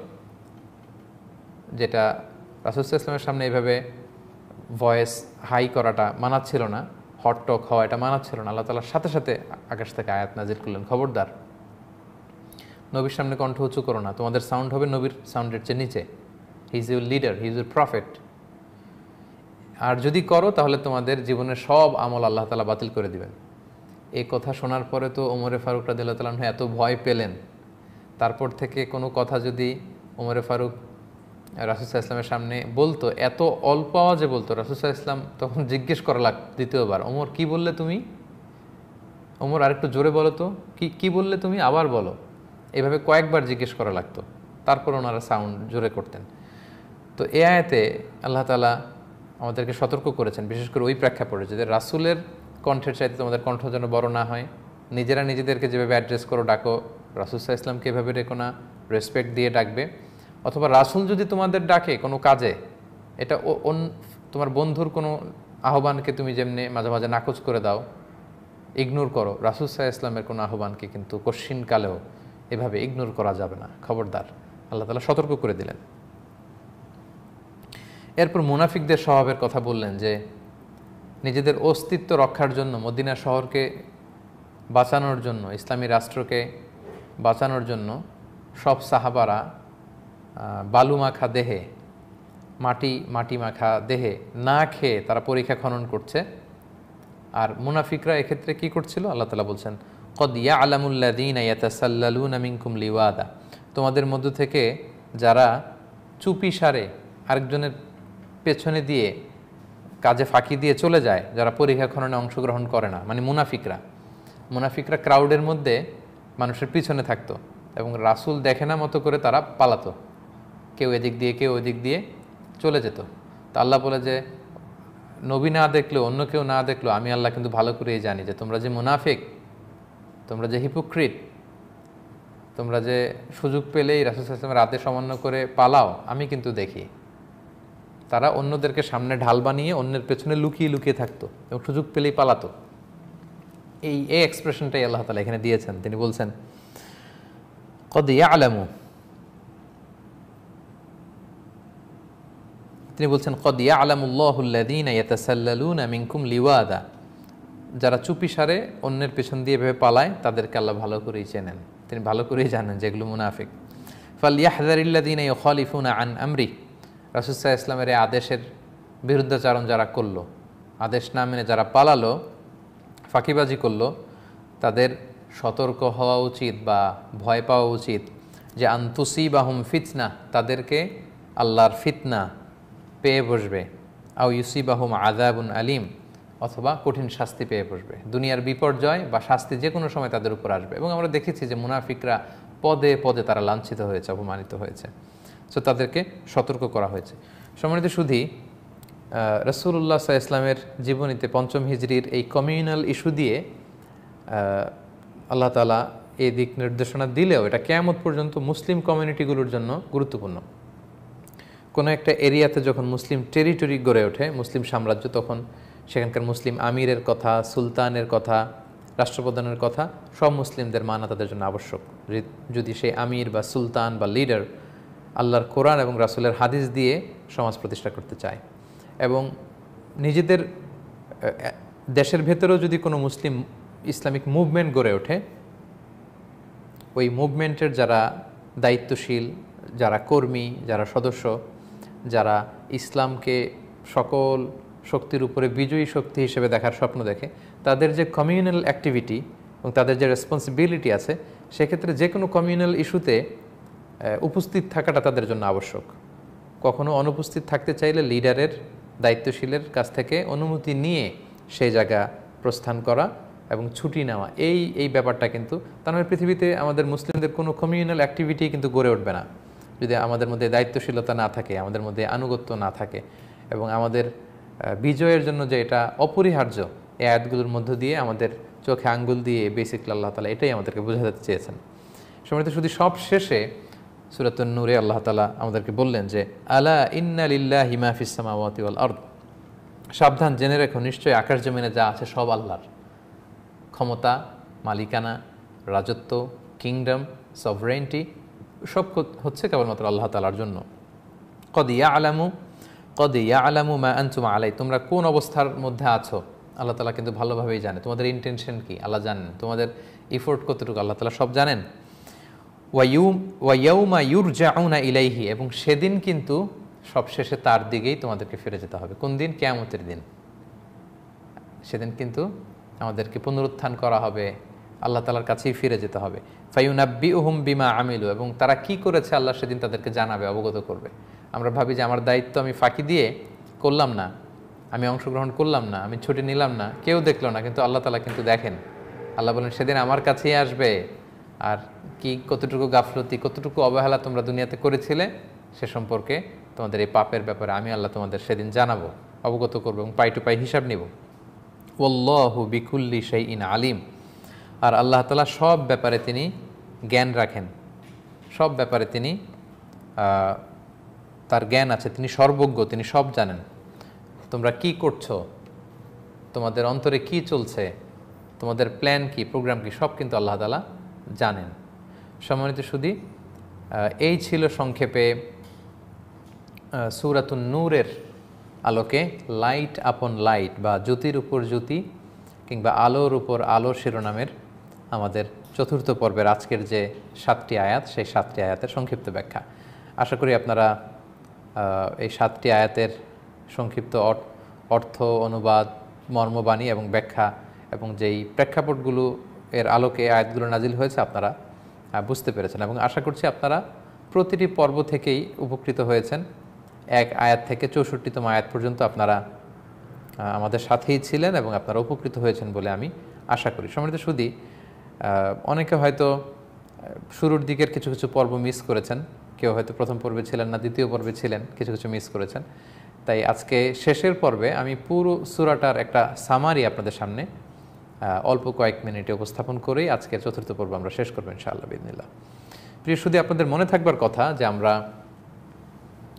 যেটা রাসূল সাল্লাল্লাহু আলাইহি ওয়াসাল্লামের সামনে এইভাবে ভয়েস হাই করাটা মানাচ্ছিল না, হট টক হওয়া এটা মানাচ্ছিল না, আল্লাহ তাআলার সাথে সাথে আকাশ থেকে আয়াত নাজিল করলেন খবরদার নবীর সামনে কণ্ঠ উঁচু করো না, তোমাদের সাউন্ড হবে নবীর সাউন্ডের চেয়ে নিচে। He is your leader, he is your prophet. আর যদি করো তাহলে তোমাদের জীবনের সব আমল আল্লাহ তাআলা বাতিল করে দিবেন। এই কথা শোনার পরে তো ওমরে ফারুক রাদিয়াল্লাহু তাআলা আনহু এত ভয় পেলেন, তারপর থেকে কোনো কথা যদি ওমরে ফারুক রাসূল সাল্লাল্লাহু আলাইহি ওয়াসাল্লামের সামনে বলতো, এত অল্প আওয়াজে বলতো, রাসূল সাল্লাল্লাহু আলাইহি ওয়াসাল্লাম তখন জিজ্ঞেস করা লাগতো দ্বিতীয়বার, ওমর কি বললে তুমি? ওমর আরেকটু জোরে বলো তো, কি বললে তুমি, আবার বলো। এভাবে কয়েকবার জিজ্ঞেস করা লাগতো, তারপর ওনারা সাউন্ড জোরে করতেন। তো এ আয়াতে আল্লাহ তাআলা আমাদেরকে সতর্ক করেছেন, বিশেষ করে ওই প্রেক্ষাপটে যে রাসূলের কণ্ঠের চাইতে তোমাদের কণ্ঠ যেন বড় না হয়। নিজেরা নিজেদেরকে যেভাবে অ্যাড্রেস করো ডাকো, রাসূল সাল্লাল্লাহু আলাইহি ওয়াসাল্লামকে এভাবে ডেকো না, রেসপেক্ট দিয়ে ডাকবে। অথবা রাসূল যদি তোমাদের ডাকে কোনো কাজে, এটা তোমার বন্ধুর কোনো আহ্বানকে তুমি যেমনি মাঝে মাঝে নাকচ করে দাও, ইগনোর করো, রাসূল সাল্লাল্লাহু আলাইহি ওয়াসাল্লামের কোনো আহ্বানকে কিন্তু কশ্চিনকালেও এভাবে ইগনোর করা যাবে না, খবরদার। আল্লাহ তাআলা সতর্ক করে দিলেন। এরপর মুনাফিকদের স্বভাবের কথা বললেন যে নিজেদের অস্তিত্ব রক্ষার জন্য, মদিনা শহরকে বাঁচানোর জন্য, ইসলামী রাষ্ট্রকে বাঁচানোর জন্য সব সাহাবারা বালু মাখা দেহে, মাটি মাখা দেহে না খেয়ে তারা পরীক্ষা খনন করছে। আর মুনাফিকরা এক্ষেত্রে কি করছিল? আল্লাহ তাআলা বলছেন কদ ইয়ালামুল্লাযীনা ইয়াতাসাল্লালুনা মিনকুম লিওয়াদা, তোমাদের মধ্য থেকে যারা চুপি সারে আরেকজনের পেছনে দিয়ে কাজে ফাঁকি দিয়ে চলে যায়, যারা পরীক্ষা খননে অংশগ্রহণ করে না, মানে মুনাফিকরা ক্রাউডের মধ্যে মানুষের পিছনে থাকতো এবং রাসূল দেখে না মতো করে তারা পালাতো, কেউ এদিক দিয়ে কেউ ওদিক দিয়ে চলে যেত। তা আল্লাহ বলে যে নবী না দেখলেও, অন্য কেউ না দেখলেও আমি আল্লাহ কিন্তু ভালো করেই জানি যে তোমরা যে মুনাফিক, তোমরা যে হিপোক্রিট, তোমরা যে সুযোগ পেলেই রাসূল সাল্লাল্লাহু আলাইহি ওয়াসাল্লামের আদেশ অমান্য করে পালাও, আমি কিন্তু দেখি। তারা অন্যদেরকে সামনে ঢাল বানিয়ে অন্যের পেছনে লুকিয়ে লুকিয়ে থাকতো এবং সুযোগ পেলেই পালাতো। এই এক্সপ্রেশনটাই আল্লাহ তাআলা এখানে দিয়েছেন। তিনি বলছেন কদ ইয়ালামু, তিনি বলছেন কদ ইয়ালামুল্লাহু আল্লাযীনা ইয়াতাসাল্লালুনা মিনকুম লিওয়াদা, যারা চুপিসারে অন্যের পেছন দিয়ে ভেবে পালায় তাদেরকে আল্লাহ ভালো করেই চেনেন, তিনি ভালো করেই জানেন যেগুলো মুনাফিক। ফালইয়াহযারিল্লাযীনা ইউখালিফুনা আন আমরি, রাসূল সাল্লাল্লাহু আলাইহি ওয়াসাল্লামের এই আদেশের বিরুদ্ধাচরণ যারা করলো, আদেশ না মেনে যারা পালালো, ফাঁকিবাজি করলো, তাদের সতর্ক হওয়া উচিত বা ভয় পাওয়া উচিত যে আনতুসিবাহুম ফিতনা, তাদেরকে আল্লাহর ফিতনা পেয়ে বসবে, আও ইউসিবাহুম আযাবুন আলিম, অথবা কঠিন শাস্তি পেয়ে বসবে। দুনিয়ার বিপর্যয় বা শাস্তি যে কোনো সময় তাদের উপর আসবে। এবং আমরা দেখেছি যে মুনাফিকরা পদে পদে তারা লাঞ্ছিত হয়েছে, অপমানিত হয়েছে। সো তাদেরকে সতর্ক করা হয়েছে। সম্মানিত শুধু রাসূলুল্লাহ সাল্লাল্লাহু আলাইহি ওয়াসাল্লামের জীবনীতে পঞ্চম হিজরির এই কমিউনাল ইস্যু দিয়ে আল্লাহ তাআলা এই দিক নির্দেশনা দিলেও এটা কিয়ামত পর্যন্ত মুসলিম কমিউনিটিগুলোর জন্য গুরুত্বপূর্ণ। কোনো একটা এরিয়াতে যখন মুসলিম টেরিটরি গড়ে ওঠে, মুসলিম সাম্রাজ্য, তখন সেখানকার মুসলিম আমিরের কথা, সুলতানের কথা, রাষ্ট্রপ্রধানের কথা সব মুসলিমদের মানা তাদের জন্য আবশ্যক। যদি সেই আমির বা সুলতান বা লিডার আল্লাহর কোরআন এবং রাসূলের হাদিস দিয়ে সমাজ প্রতিষ্ঠা করতে চায়, এবং নিজেদের দেশের ভেতরেও যদি কোনো মুসলিম ইসলামিক মুভমেন্ট গড়ে ওঠে, ওই মুভমেন্টের যারা দায়িত্বশীল, যারা কর্মী, যারা সদস্য, যারা ইসলামকে সকল শক্তির উপরে বিজয়ী শক্তি হিসেবে দেখার স্বপ্ন দেখে, তাদের যে কমিউনাল অ্যাক্টিভিটি এবং তাদের যে রেসপন্সিবিলিটি আছে, সেক্ষেত্রে যে কোনো কমিউনাল ইস্যুতে উপস্থিত থাকাটা তাদের জন্য আবশ্যক। কখনো অনুপস্থিত থাকতে চাইলে লিডারের, দায়িত্বশীলের কাছ থেকে অনুমতি নিয়ে সেই জায়গা প্রস্থান করা এবং ছুটি নেওয়া, এই ব্যাপারটা কিন্তু, তার মানে পৃথিবীতে আমাদের মুসলিমদের কোনো কমিউনাল অ্যাক্টিভিটি কিন্তু গড়ে উঠবে না যদি আমাদের মধ্যে দায়িত্বশীলতা না থাকে, আমাদের মধ্যে আনুগত্য না থাকে। এবং আমাদের বিজয়ের জন্য যে এটা অপরিহার্য, এই আয়াতগুলোর মধ্য দিয়ে আমাদের চোখে আঙ্গুল দিয়ে বেসিকলি আল্লাহ তাআলা এটাই আমাদেরকে বোঝাতে চেয়েছেন। সম্মানিত শুধু সব শেষে সূরাতুন নূরে আল্লাহ তাআলা আমাদেরকে বললেন যে আলা ইন্না লিল্লাহি মা ফিস সামাওয়াতি ওয়াল আরদ, সাবধান জেনে রেখো নিশ্চয়ই আকাশ জমিনে যা আছে সব আল্লাহর। ক্ষমতা, মালিকানা, রাজত্ব, কিংডম, সভরেন্টি সব হচ্ছে কেবলমাত্র আল্লাহ তাআলার জন্য। কদ ইয়ালামু মা আনতুম আলাই, তোমরা কোন অবস্থার মধ্যে আছো আল্লাহ তাআলা কিন্তু ভালোভাবেই জানে। তোমাদের ইন্টেনশন কি আল্লাহ জানেন, তোমাদের ইফোর্ট কতটুকু আল্লাহ তাআলা সব জানেন। ওয়া ইয়াউমা ইউরজাউনা ইলাইহি, এবং সেদিন কিন্তু সবশেষে তার দিকেই তোমাদেরকে ফিরে যেতে হবে। কোন দিন? কিয়ামতের দিন। সেদিন কিন্তু আমাদেরকে পুনরুত্থান করা হবে, আল্লাহ তাআলার কাছেই ফিরে যেতে হবে। ফায়ুনাব্বিউহুম বিমা আমিলু, এবং তারা কি করেছে আল্লাহ সেদিন তাদেরকে জানাবে, অবগত করবে। আমরা ভাবি যে আমার দায়িত্ব আমি ফাঁকি দিয়ে করলাম না, আমি অংশগ্রহণ করলাম না, আমি ছুটি নিলাম না, কেউ দেখলো না, কিন্তু আল্লাহ তাআলা কিন্তু দেখেন। আল্লাহ বলেন সেদিন আমার কাছেই আসবে, আর কি কতটুকু গাফলতি, কতটুকু অবহেলা তোমরা দুনিয়াতে করেছিলে সে সম্পর্কে, তোমাদের এই পাপের ব্যাপারে আমি আল্লাহ তোমাদের সেদিন জানাবো, অবগত করবো এবং পাই টু পাই হিসাব নিব। ওয়াল্লাহু বিকুল্লি শাইইন আলিম, আর আল্লাহ তাআলা সব ব্যাপারে তিনি জ্ঞান রাখেন, সব ব্যাপারে তিনি তার জ্ঞান আছে, তিনি সর্বজ্ঞ, তিনি সব জানেন। তোমরা কি করছো, তোমাদের অন্তরে কি চলছে, তোমাদের প্ল্যান কি, প্রোগ্রাম কি, সব কিন্তু আল্লাহ তাআলা জানেন। সম্মানিত শুধু এই ছিল সংক্ষেপে সূরাতুন নূরের আলোকে লাইট আপন লাইট বা জ্যোতির উপর জ্যোতি কিংবা আলোর উপর আলো শিরোনামের আমাদের চতুর্থ পর্বের আজকের যে 7টি আয়াত, সেই 7টি আয়াতের সংক্ষিপ্ত ব্যাখ্যা। আশা করি আপনারা এই 7টি আয়াতের সংক্ষিপ্ত অর্থ, অনুবাদ, মর্মবাণী এবং ব্যাখ্যা এবং যেই প্রেক্ষাপটগুলো এর আলোকে আয়াতগুলো নাজিল হয়েছে আপনারা বুঝতে পেরেছেন, এবং আশা করছি আপনারা প্রতিটি পর্ব থেকেই উপকৃত হয়েছেন। এক আয়াত থেকে 64তম আয়াত পর্যন্ত আপনারা আমাদের সাথেই ছিলেন এবং আপনারা উপকৃত হয়েছেন বলে আমি আশা করি। সম্মানিত শুধু অনেকে হয়তো শুরুর দিকের কিছু কিছু পর্ব মিস করেছেন, কেউ হয়তো প্রথম পর্বে ছিলেন না, দ্বিতীয় পর্বে ছিলেন, কিছু কিছু মিস করেছেন। তাই আজকে শেষের পর্বে আমি পুরো সূরাটার একটা সামারি আপনাদের সামনে অল্প কয়েক মিনিটে উপস্থাপন করেই আজকের চতুর্থ পর্ব আমরা শেষ করবো ইনশাআল্লাহ বিইذনিল্লাহ। প্রিয় শুধু আপনাদের মনে থাকবার কথা যে আমরা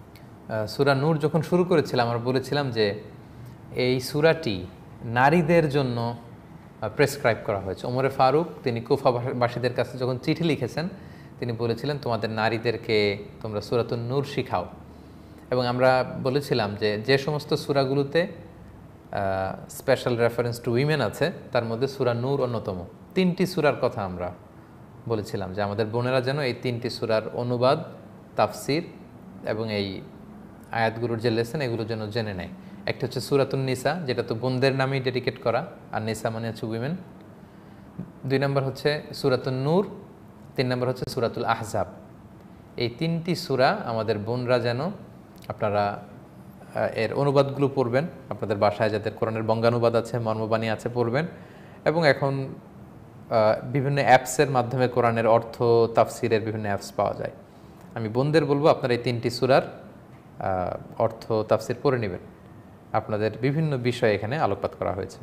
সূরা নূর যখন শুরু করেছিলাম আমরা বলেছিলাম যে এই সূরাটি নারীদের জন্য প্রেসক্রাইব করা হয়েছে। ওমরে ফারুক তিনি কুফাবাসীদের কাছে যখন চিঠি লিখেছেন তিনি বলেছিলেন তোমাদের নারীদেরকে তোমরা সূরাতুন নূর শিখাও। এবং আমরা বলেছিলাম যে যে সমস্ত সূরাগুলোতে স্পেশাল রেফারেন্স টু উইমেন আছে তার মধ্যে সূরা নূর অন্যতম। 3টি সূরার কথা আমরা বলেছিলাম যে আমাদের বোনেরা যেন এই 3টি সূরার অনুবাদ, তাফসির এবং এই আয়াতগুলোর যে লেসন এগুলো যেন জেনে নেয়। একটা হচ্ছে সূরাতুন নিসা, যেটা তো বোনদের নামেই ডেডিকেট করা, আর নিসা মানে হচ্ছে উইমেন। 2 নম্বর হচ্ছে সূরাতুন নূর, 3 নম্বর হচ্ছে সূরাতুল আহজাব। এই 3টি সূরা আমাদের বোনরা যেন আপনারা এর অনুবাদগুলো পড়বেন, আপনাদের বাসায় যাদের কোরআনের বঙ্গানুবাদ আছে, মর্মবাণী আছে পড়বেন। এবং এখন বিভিন্ন অ্যাপসের মাধ্যমে কোরআনের অর্থ তাফসিরের বিভিন্ন অ্যাপস পাওয়া যায়। আমি বোনদের বলবো আপনারা এই 3টি সূরার অর্থ তাফসির পড়ে নেবেন। আপনাদের বিভিন্ন বিষয় এখানে আলোকপাত করা হয়েছে।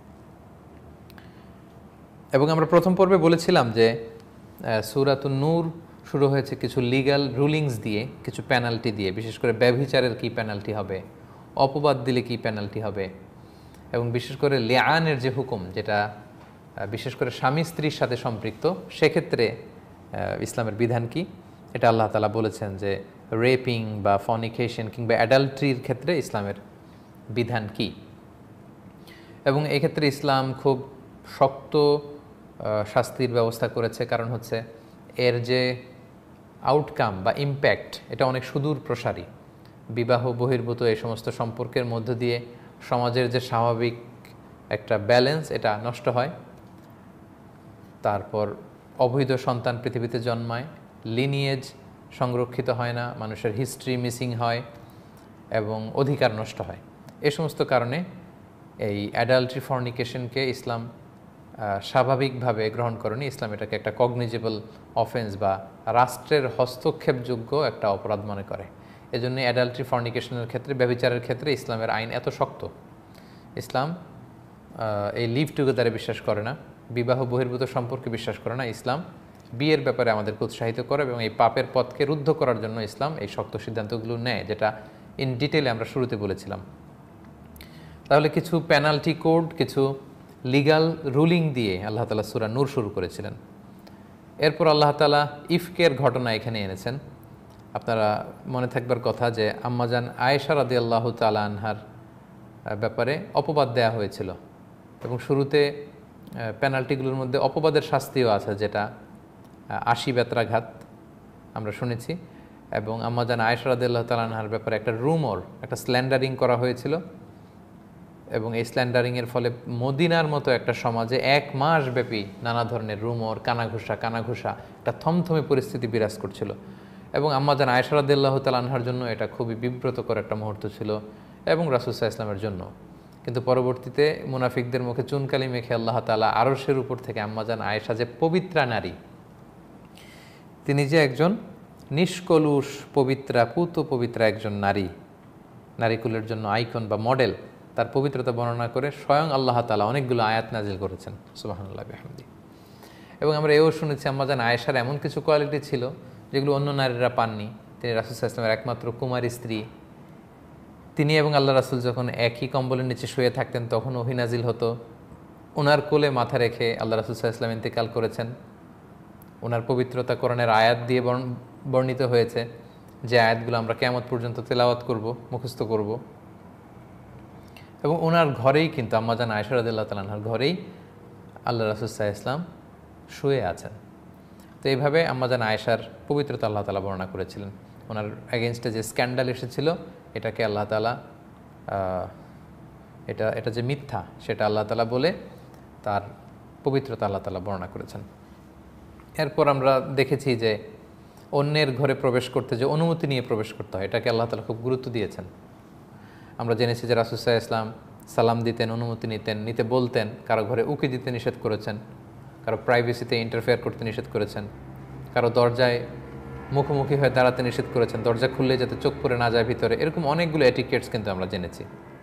এবং আমরা প্রথম পর্বে বলেছিলাম যে সূরাতুন নূর শুরু হয়েছে কিছু লিগ্যাল রুলিংস দিয়ে, কিছু পেনাল্টি দিয়ে, বিশেষ করে ব্যভিচারের কী পেনাল্টি হবে, অপবাদ দিলে কী পেনাল্টি হবে, এবং বিশেষ করে লিআনের যে হুকুম, যেটা বিশেষ করে স্বামী স্ত্রীর সাথে সম্পৃক্ত, সেক্ষেত্রে ইসলামের বিধান কি এটা আল্লাহ তাআলা বলেছেন যে রেপিং বা ফর্নিকেশন কিংবা অ্যাডাল্ট্রির ক্ষেত্রে ইসলামের বিধান কি। এবং এক্ষেত্রে ইসলাম খুব শক্ত শাস্তির ব্যবস্থা করেছে, কারণ হচ্ছে এর যে আউটকাম বা ইম্প্যাক্ট এটা অনেক সুদূর প্রসারী। বিবাহ বহির্ভূত এই সমস্ত সম্পর্কের মধ্য দিয়ে সমাজের যে স্বাভাবিক একটা ব্যালেন্স এটা নষ্ট হয়। তারপর অবৈধ সন্তান পৃথিবীতে জন্মায়, লিনিয়েজ সংরক্ষিত হয় না, মানুষের হিস্ট্রি মিসিং হয় এবং অধিকার নষ্ট হয়। এই সমস্ত কারণে এই অ্যাডাল্ট্রি ফর্নিকেশনকে ইসলাম স্বাভাবিকভাবে গ্রহণ করেনি। ইসলাম এটাকে একটা কগনিজেবল অফেন্স বা রাষ্ট্রের হস্তক্ষেপযোগ্য একটা অপরাধ মনে করে। এজন্য অ্যাডাল্ট্রি ফর্নিকেশনের ক্ষেত্রে, ব্যভিচারের ক্ষেত্রে ইসলামের আইন এত শক্ত। ইসলাম এই লিভ টুগেদারে বিশ্বাস করে না, বিবাহ বহির্ভূত সম্পর্কে বিশ্বাস করে না। ইসলাম বিয়ের ব্যাপারে আমাদেরকে উৎসাহিত করে এবং এই পাপের পথকে রুদ্ধ করার জন্য ইসলাম এই শক্ত সিদ্ধান্তগুলো নেয়, যেটা ইন ডিটেলে আমরা শুরুতে বলেছিলাম। তাহলে কিছু পেনাল্টি কোড, কিছু লিগাল রুলিং দিয়ে আল্লাহ তাআলা সূরা নূর শুরু করেছিলেন। এরপর আল্লাহ তাআলা ইফকের ঘটনা এখানে এনেছেন। আপনারা মনে থাকবার কথা যে আম্মাজান আয়েশা রাদিয়াল্লাহু তাআলা আনহার ব্যাপারে অপবাদ দেয়া হয়েছিল এবং শুরুতে পেনাল্টিগুলোর মধ্যে অপবাদের শাস্তিও আছে, যেটা 80 বেত্রাঘাত আমরা শুনেছি। এবং আম্মাজান আয়েশা রাদিয়াল্লাহু তাআলা আনহার ব্যাপারে একটা রুমর, একটা স্ল্যান্ডারিং করা হয়েছিল এবং এই স্ল্যান্ডারিংয়ের ফলে মদিনার মতো একটা সমাজে 1 মাস ব্যাপী নানা ধরনের রুমর, কানাঘুষা একটা থমথমে পরিস্থিতি বিরাজ করছিল। এবং আম্মাজান আয়েশা রাদিয়াল্লাহু তাআলা আনহার জন্য এটা খুবই বিব্রতকর একটা মুহূর্ত ছিল এবং রাসূল সাল্লাল্লাহু আলাইহি ওয়াসাল্লামের জন্য। কিন্তু পরবর্তীতে মুনাফিকদের মুখে চুনকালি মেখে আল্লাহ তাআলা আরশের উপর থেকে আম্মাজান আয়েশা যে পবিত্রা নারী, তিনি যে একজন নিষ্কলুষ পবিত্রা, পুত পবিত্রা একজন নারী, নারীকুলের জন্য আইকন বা মডেল, তার পবিত্রতা বর্ণনা করে স্বয়ং আল্লাহ তাআলা অনেকগুলো আয়াত নাজিল করেছেন, সুবহানাল্লাহি বিহামদিহি। এবং আমরা এও শুনেছি আম্মাজান আয়েশার এমন কিছু কোয়ালিটি ছিল যেগুলো অন্য নারীরা পাননি। তিনি রাসূল সাল্লাল্লাহু আলাইহি ওয়াসাল্লামের একমাত্র কুমারী স্ত্রী। তিনি এবং আল্লাহ রাসূল যখন একই কম্বলের নিচে শুয়ে থাকতেন তখন ওহী নাজিল হতো। ওনার কোলে মাথা রেখে আল্লাহ রাসূল সাল্লাল্লাহু আলাইহি ওয়াসাল্লাম ইন্তেকাল করেছেন। ওনার পবিত্রতা কোরআনের আয়াত দিয়ে বর্ণিত হয়েছে, যে আয়াতগুলো আমরা কিয়ামত পর্যন্ত তেলাওয়াত করব, মুখস্থ করব। এবং ওনার ঘরেই কিন্তু আম্মাজান আয়েশা রাদিয়াল্লাহু তাআলা আনহার ঘরেই আল্লাহ রাসূল সাল্লাল্লাহু আলাইহি ওয়াসাল্লাম শুয়ে আছেন। তো এইভাবে আম্মাজান আয়েশার পবিত্রতা আল্লাহ তাআলা বর্ণনা করেছিলেন। ওনার এগেনস্টে যে স্ক্যান্ডাল এসেছিল এটাকে আল্লাহ তাআলা এটা যে মিথ্যা সেটা আল্লাহ তাআলা বলে তার পবিত্রতা আল্লাহ তাআলা বর্ণনা করেছেন। এরপর আমরা দেখেছি যে অন্যের ঘরে প্রবেশ করতে যে অনুমতি নিয়ে প্রবেশ করতে হয়, এটাকে আল্লাহ তাআলা খুব গুরুত্ব দিয়েছেন। আমরা জেনেছি যে রাসূল সাল্লাল্লাহু আলাইহি ওয়াসাল্লাম সালাম দিতেন, অনুমতি নিতে বলতেন, কারো ঘরে উকি দিতে নিষেধ করেছেন, কারো প্রাইভেসিতে ইন্টারফেয়ার করতে নিষেধ করেছেন, কারো দরজায় মুখোমুখি হয়ে দাঁড়াতে নিষেধ করেছেন, দরজা খুললে যাতে চোখ পড়ে না যায় ভিতরে। এরকম অনেকগুলো এটিকেটস কিন্তু আমরা জেনেছি।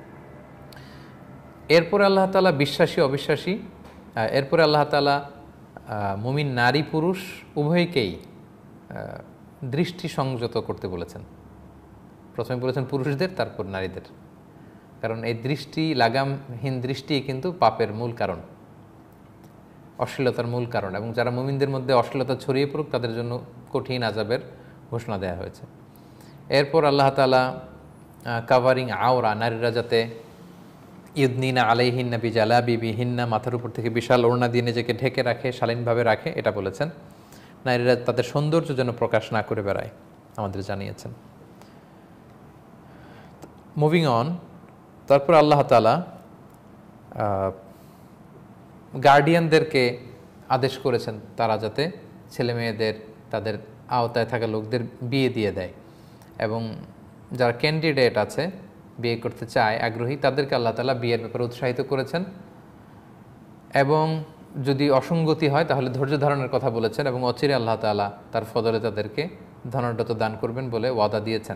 এরপরে আল্লাহ তাআলা বিশ্বাসী অবিশ্বাসী, এরপরে আল্লাহ তাআলা মুমিন নারী পুরুষ উভয়কেই দৃষ্টি সংযত করতে বলেছেন। প্রথমে বলেছেন পুরুষদের, তারপর নারীদের, কারণ এই দৃষ্টি, লাগামহীন দৃষ্টি কিন্তু পাপের মূল কারণ, অশ্লীলতার মূল কারণ। এবং যারা মুমিনদের মধ্যে অশ্লীলতা ছড়িয়ে পড়ুক তাদের জন্য কঠিন আযাবের ঘোষণা দেওয়া হয়েছে। এরপর আল্লাহ তাআলা কাভারিং আওরা, নারীরা যাতে ইউদনিনা আলাইহিন্না বিজালাবিবিহিন্না, মাথার উপর থেকে বিশাল ওড়না দিয়ে নিজেকে ঢেকে রাখে, শালীনভাবে রাখে, এটা বলেছেন। নারীরা তাদের সৌন্দর্য যেন প্রকাশ না করে বেড়ায়, আমাদের জানিয়েছেন। মুভিং অন, তারপর আল্লাহ তাআলা গার্ডিয়ানদেরকে আদেশ করেছেন তারা যাতে ছেলে মেয়েদের, তাদের আওতায় থাকা লোকদের বিয়ে দিয়ে দেয়, এবং যারা ক্যান্ডিডেট আছে, বিয়ে করতে চায়, আগ্রহী, তাদেরকে আল্লাহ তাআলা বিয়ের ব্যাপারে উৎসাহিত করেছেন। এবং যদি অসঙ্গতি হয় তাহলে ধৈর্য ধারণের কথা বলেছেন, এবং অচিরে আল্লাহ তাআলা তার ফজলে তাদেরকে ধনাঢ্যত দান করবেন বলে ওয়াদা দিয়েছেন।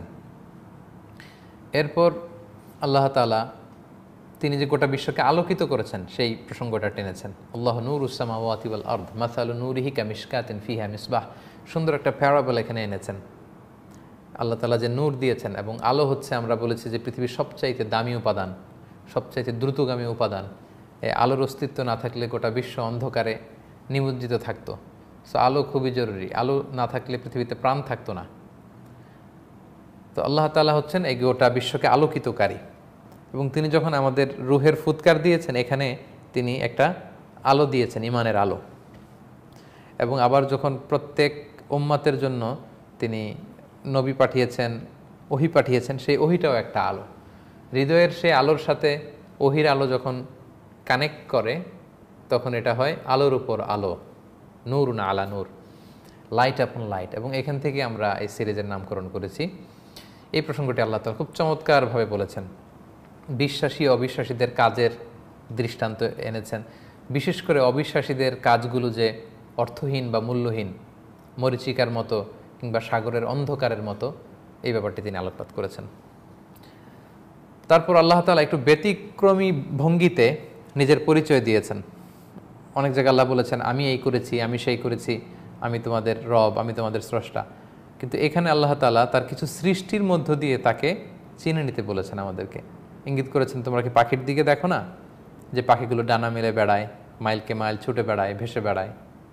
এরপর আল্লাহ তাআলা তিনি যে গোটা বিশ্বকে আলোকিত করেছেন সেই প্রসঙ্গটা টেনেছেন। আল্লাহু নূরুস সামাওয়াতি ওয়াল আরদ মাসালু নূরিহি কামিশকাতিন ফিহা মিসবাহ, সুন্দর একটা প্যারাবল এখানে এনেছেন। আল্লাহ তাআলা যে নূর দিয়েছেন, এবং আলো হচ্ছে, আমরা বলেছি যে পৃথিবীর সবচাইতে দামি উপাদান, সবচাইতে দ্রুতগামী উপাদান। এই আলোর অস্তিত্ব না থাকলে গোটা বিশ্ব অন্ধকারে নিমজ্জিত থাকতো। সো আলো খুবই জরুরি, আলো না থাকলে পৃথিবীতে প্রাণ থাকতো না। তো আল্লাহ তাআলা হচ্ছেন এই গোটা বিশ্বকে আলোকিতকারী, এবং তিনি যখন আমাদের রুহের ফুৎকার দিয়েছেন, এখানে তিনি একটা আলো দিয়েছেন, ঈমানের আলো। এবং আবার যখন প্রত্যেক উম্মতের জন্য তিনি নবী পাঠিয়েছেন, ওহী পাঠিয়েছেন, সেই ওহীটাও একটা আলো। হৃদয়ের সেই আলোর সাথে ওহীর আলো যখন কানেক্ট করে তখন এটা হয় আলোর উপর আলো, নূর না আলা নূর, লাইট আপন লাইট। এবং এখান থেকে আমরা এই সিরিজের নামকরণ করেছি। এই প্রসঙ্গটি আল্লাহ তাআলা খুব চমৎকারভাবে বলেছেন। বিশ্বাসী অবিশ্বাসীদের কাজের দৃষ্টান্ত এনেছেন, বিশেষ করে অবিশ্বাসীদের কাজগুলো যে অর্থহীন বা মূল্যহীন, মরীচিকার মতো কিংবা সাগরের অন্ধকারের মতো, এই ব্যাপারটি তিনি আলোকপাত করেছেন। তারপর আল্লাহ তাআলা একটু ব্যতিক্রমী ভঙ্গিতে নিজের পরিচয় দিয়েছেন। অনেক জায়গায় আল্লাহ বলেছেন, আমি এই করেছি, আমি সেই করেছি, আমি তোমাদের রব, আমি তোমাদের স্রষ্টা। কিন্তু এখানে আল্লাহ তাআলা তার কিছু সৃষ্টির মধ্য দিয়ে তাকে চিনে নিতে বলেছেন, আমাদেরকে ইঙ্গিত করেছেন, তোমরা কি পাখির দিকে দেখো না, যে পাখিগুলো ডানা মেলে বেড়ায়, মাইলকে মাইল ছুটে বেড়ায়, ভেসে বেড়ায়?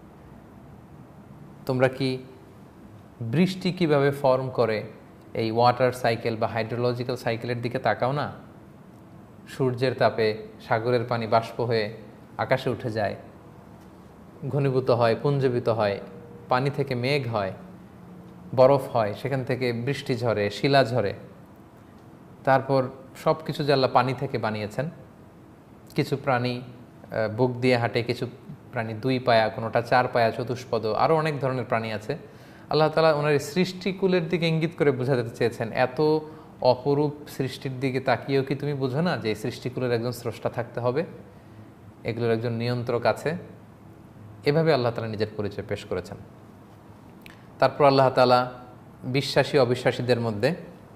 তোমরা কি বৃষ্টি কিভাবে ফর্ম করে এই ওয়াটার সাইকেল বা হাইড্রোলজিক্যাল সাইকেলের দিকে তাকাও না? সূর্যের তাপে সাগরের পানি বাষ্প হয়ে আকাশে উঠে যায়, ঘনীভূত হয়, পুঞ্জীভূত হয়, পানি থেকে মেঘ হয়, বরফ হয়, সেখান থেকে বৃষ্টি ঝরে, শিলা ঝরে। তারপর সব কিছু যে আল্লাহ পানি থেকে বানিয়েছেন। কিছু প্রাণী বুক দিয়ে হাঁটে, কিছু প্রাণী দুই পায়া, কোনোটা চার পায়া, চতুষ্পদ, আরও অনেক ধরনের প্রাণী আছে। আল্লাহ তাআলা ওনার সৃষ্টিকুলের দিকে ইঙ্গিত করে বোঝাতে চেয়েছেন, এত অপরূপ সৃষ্টির দিকে তাকিয়েও কি তুমি বুঝো না যে এই সৃষ্টিকুলের একজন স্রষ্টা থাকতে হবে, এগুলোর একজন নিয়ন্ত্রক আছে? এভাবে আল্লাহ তাআলা নিজের পরিচয় পেশ করেছেন। তারপর আল্লাহ তাআলা বিশ্বাসী অবিশ্বাসীদের মধ্যে,